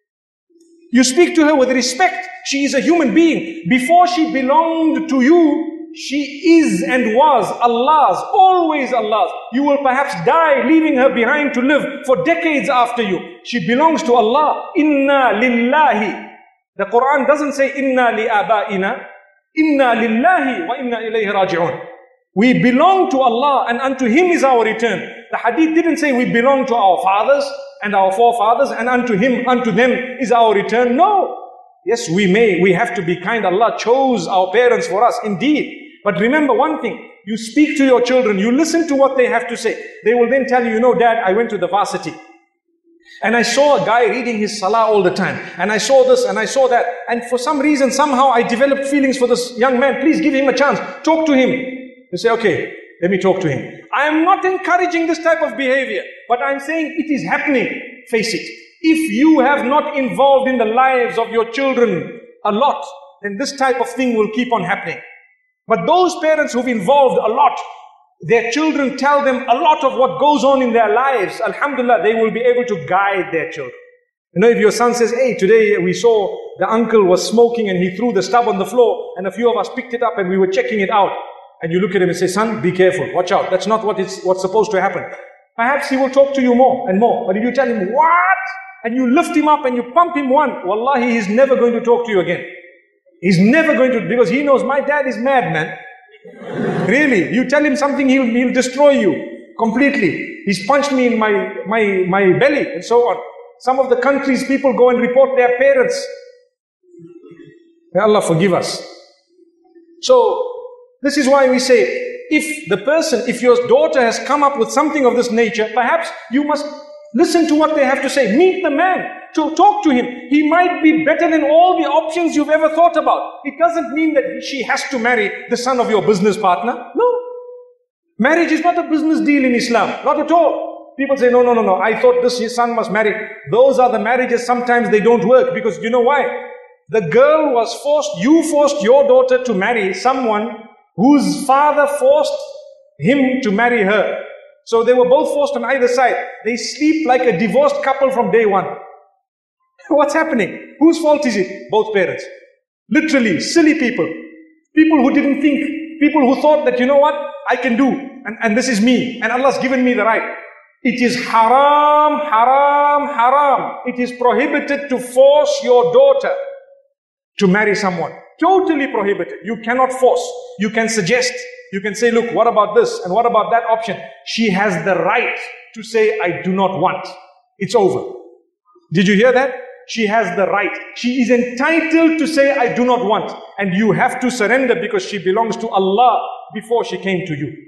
You speak to her with respect. She is a human being. Before she belonged to you, she is and was Allah's, always Allah's. You will perhaps die leaving her behind to live for decades after you. She belongs to Allah. Inna lillahi. The Quran doesn't say inna li abaina. Inna lillahi wa inna ilayhi raji'un. We belong to Allah and unto Him is our return. The hadith didn't say we belong to our fathers and our forefathers and unto Him, unto them is our return. No. Yes, we may, we have to be kind. Allah chose our parents for us, indeed. But remember one thing, you speak to your children, you listen to what they have to say. They will then tell you, you know, Dad, I went to the varsity. And I saw a guy reading his salah all the time. And I saw this and I saw that. And for some reason, somehow I developed feelings for this young man. Please give him a chance. Talk to him. You say, okay, let me talk to him. I am not encouraging this type of behavior. But I'm saying it is happening. Face it. If you have not involved in the lives of your children a lot, then this type of thing will keep on happening. But those parents who've involved a lot, their children tell them a lot of what goes on in their lives. Alhamdulillah, they will be able to guide their children. You know, if your son says, hey, today we saw the uncle was smoking and he threw the stub on the floor and a few of us picked it up and we were checking it out. And you look at him and say, son, be careful, watch out. That's not what is what's supposed to happen. Perhaps he will talk to you more and more. But if you tell him, what? And you lift him up and you pump him one, wallahi, he's never going to talk to you again. He's never going to, because he knows my dad is mad, man. Really, you tell him something, he'll, he'll destroy you completely. He's punched me in my, my, my belly and so on. Some of the countries, people go and report their parents. May Allah forgive us. So, this is why we say, if the person, if your daughter has come up with something of this nature, perhaps you must listen to what they have to say. Meet the man. To talk to him. He might be better than all the options you've ever thought about. It doesn't mean that she has to marry the son of your business partner. No. Marriage is not a business deal in Islam. Not at all. People say, no, no, no, no. I thought this his son must marry. Those are the marriages, sometimes they don't work. Because you know why? The girl was forced, you forced your daughter to marry someone whose father forced him to marry her. So they were both forced on either side. They sleep like a divorced couple from day one. What's happening? Whose fault is it? Both parents. Literally, silly people. People who didn't think. People who thought that, you know what? I can do. And, and this is me. And Allah's given me the right. It is haram, haram, haram. It is prohibited to force your daughter to marry someone. Totally prohibited. You cannot force. You can suggest. You can say, look, what about this? And what about that option? She has the right to say, I do not want. It's over. Did you hear that? She has the right. She is entitled to say, I do not want. And you have to surrender because she belongs to Allah before she came to you.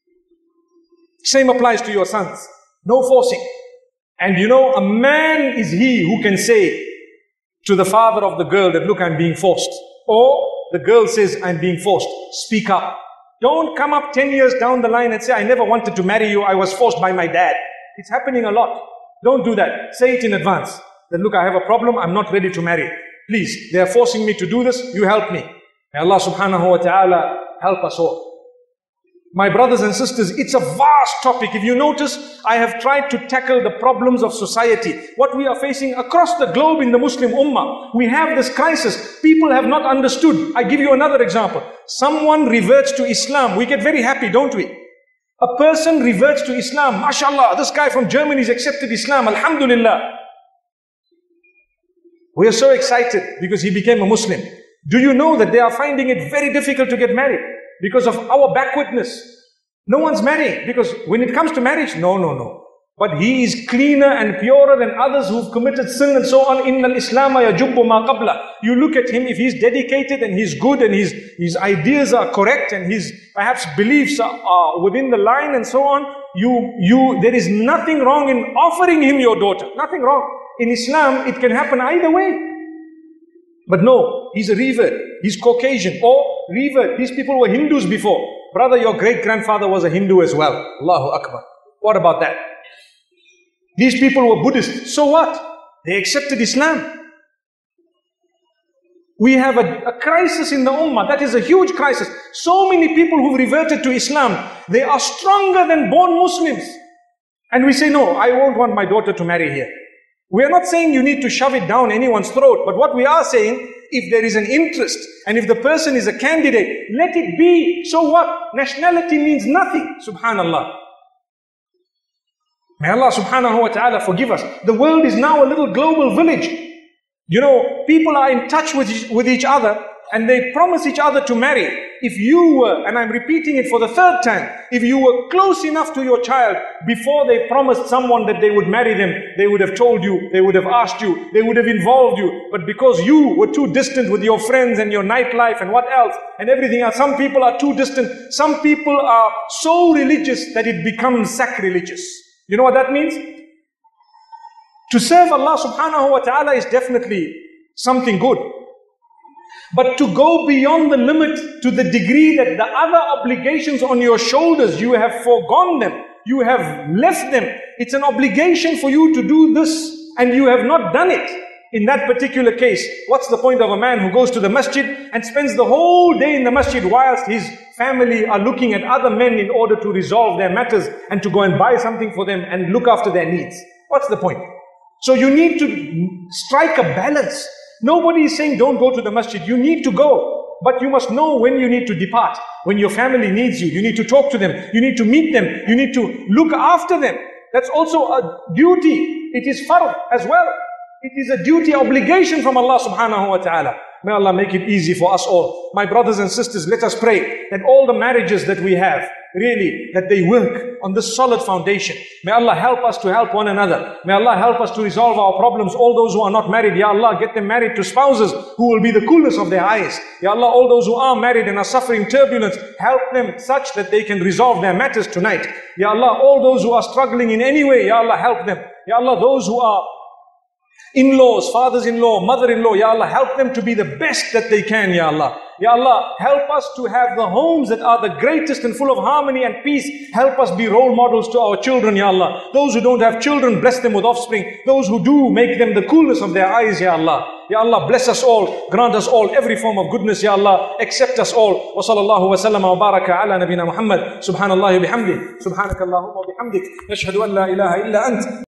Same applies to your sons. No forcing. And you know, a man is he who can say to the father of the girl that, look, I'm being forced. Or the girl says, I'm being forced. Speak up. Don't come up ten years down the line and say, I never wanted to marry you. I was forced by my dad. It's happening a lot. Don't do that. Say it in advance. That, look, I have a problem, I'm not ready to marry. Please, they are forcing me to do this, you help me. May Allah subhanahu wa ta'ala help us all. My brothers and sisters, it's a vast topic. If you notice, I have tried to tackle the problems of society. What we are facing across the globe in the Muslim Ummah. We have this crisis. People have not understood. I give you another example. Someone reverts to Islam. We get very happy, don't we? A person reverts to Islam. MashaAllah, this guy from Germany has accepted Islam. Alhamdulillah. We are so excited because he became a Muslim. Do you know that they are finding it very difficult to get married because of our backwardness? No one's marrying because when it comes to marriage, no, no, no. but he is cleaner and purer than others who've committed sin and so on. Inna al-Islam yajubbu ma qabla. You look at him, if he's dedicated and he's good and his, his ideas are correct and his perhaps beliefs are, are within the line and so on, you, you, there is nothing wrong in offering him your daughter. Nothing wrong. In Islam, it can happen either way. But no, he's a revert. He's Caucasian or revert. These people were Hindus before. Brother, your great-grandfather was a Hindu as well. Allahu Akbar. What about that? These people were Buddhists. So what? They accepted Islam. We have a, a crisis in the Ummah. That is a huge crisis. So many people who've reverted to Islam, they are stronger than born Muslims. And we say, no, I won't want my daughter to marry here. We are not saying you need to shove it down anyone's throat. But what we are saying, if there is an interest and if the person is a candidate, let it be. So what? Nationality means nothing. Subhanallah. May Allah subhanahu wa ta'ala forgive us. The world is now a little global village. You know, people are in touch with, with each other and they promise each other to marry. If you were, and I'm repeating it for the third time, if you were close enough to your child before they promised someone that they would marry them, they would have told you, they would have asked you, they would have involved you. But because you were too distant with your friends and your nightlife and what else and everything else, some people are too distant. Some people are so religious that it becomes sacrilegious. You know what that means? To serve Allah subhanahu wa ta'ala is definitely something good. But to go beyond the limit to the degree that the other obligations on your shoulders, you have foregone them, you have left them. It's an obligation for you to do this and you have not done it. In that particular case, what's the point of a man who goes to the masjid and spends the whole day in the masjid whilst his family are looking at other men in order to resolve their matters and to go and buy something for them and look after their needs? What's the point? So you need to strike a balance. Nobody is saying don't go to the masjid. You need to go. But you must know when you need to depart. When your family needs you, you need to talk to them. You need to meet them. You need to look after them. That's also a duty. It is fard as well. It is a duty, obligation from Allah subhanahu wa ta'ala. May Allah make it easy for us all. My brothers and sisters, let us pray that all the marriages that we have, really, that they work on this solid foundation. May Allah help us to help one another. May Allah help us to resolve our problems. All those who are not married, Ya Allah, get them married to spouses who will be the coolest of their eyes. Ya Allah, all those who are married and are suffering turbulence, help them such that they can resolve their matters tonight. Ya Allah, all those who are struggling in any way, Ya Allah, help them. Ya Allah, those who are in-laws, fathers-in-law, mother-in-law, Ya Allah, help them to be the best that they can, Ya Allah. Ya Allah, help us to have the homes that are the greatest and full of harmony and peace. Help us be role models to our children, Ya Allah. Those who don't have children, bless them with offspring. Those who do, make them the coolness of their eyes, Ya Allah. Ya Allah, bless us all, grant us all every form of goodness, Ya Allah. Accept us all. Wa sallallahu wa sallama wa baraka ala nabina Muhammad. Subhanallah bihamdi. Subhanakallahumma bihamdik. Nashhadu an la ilaha illa ant.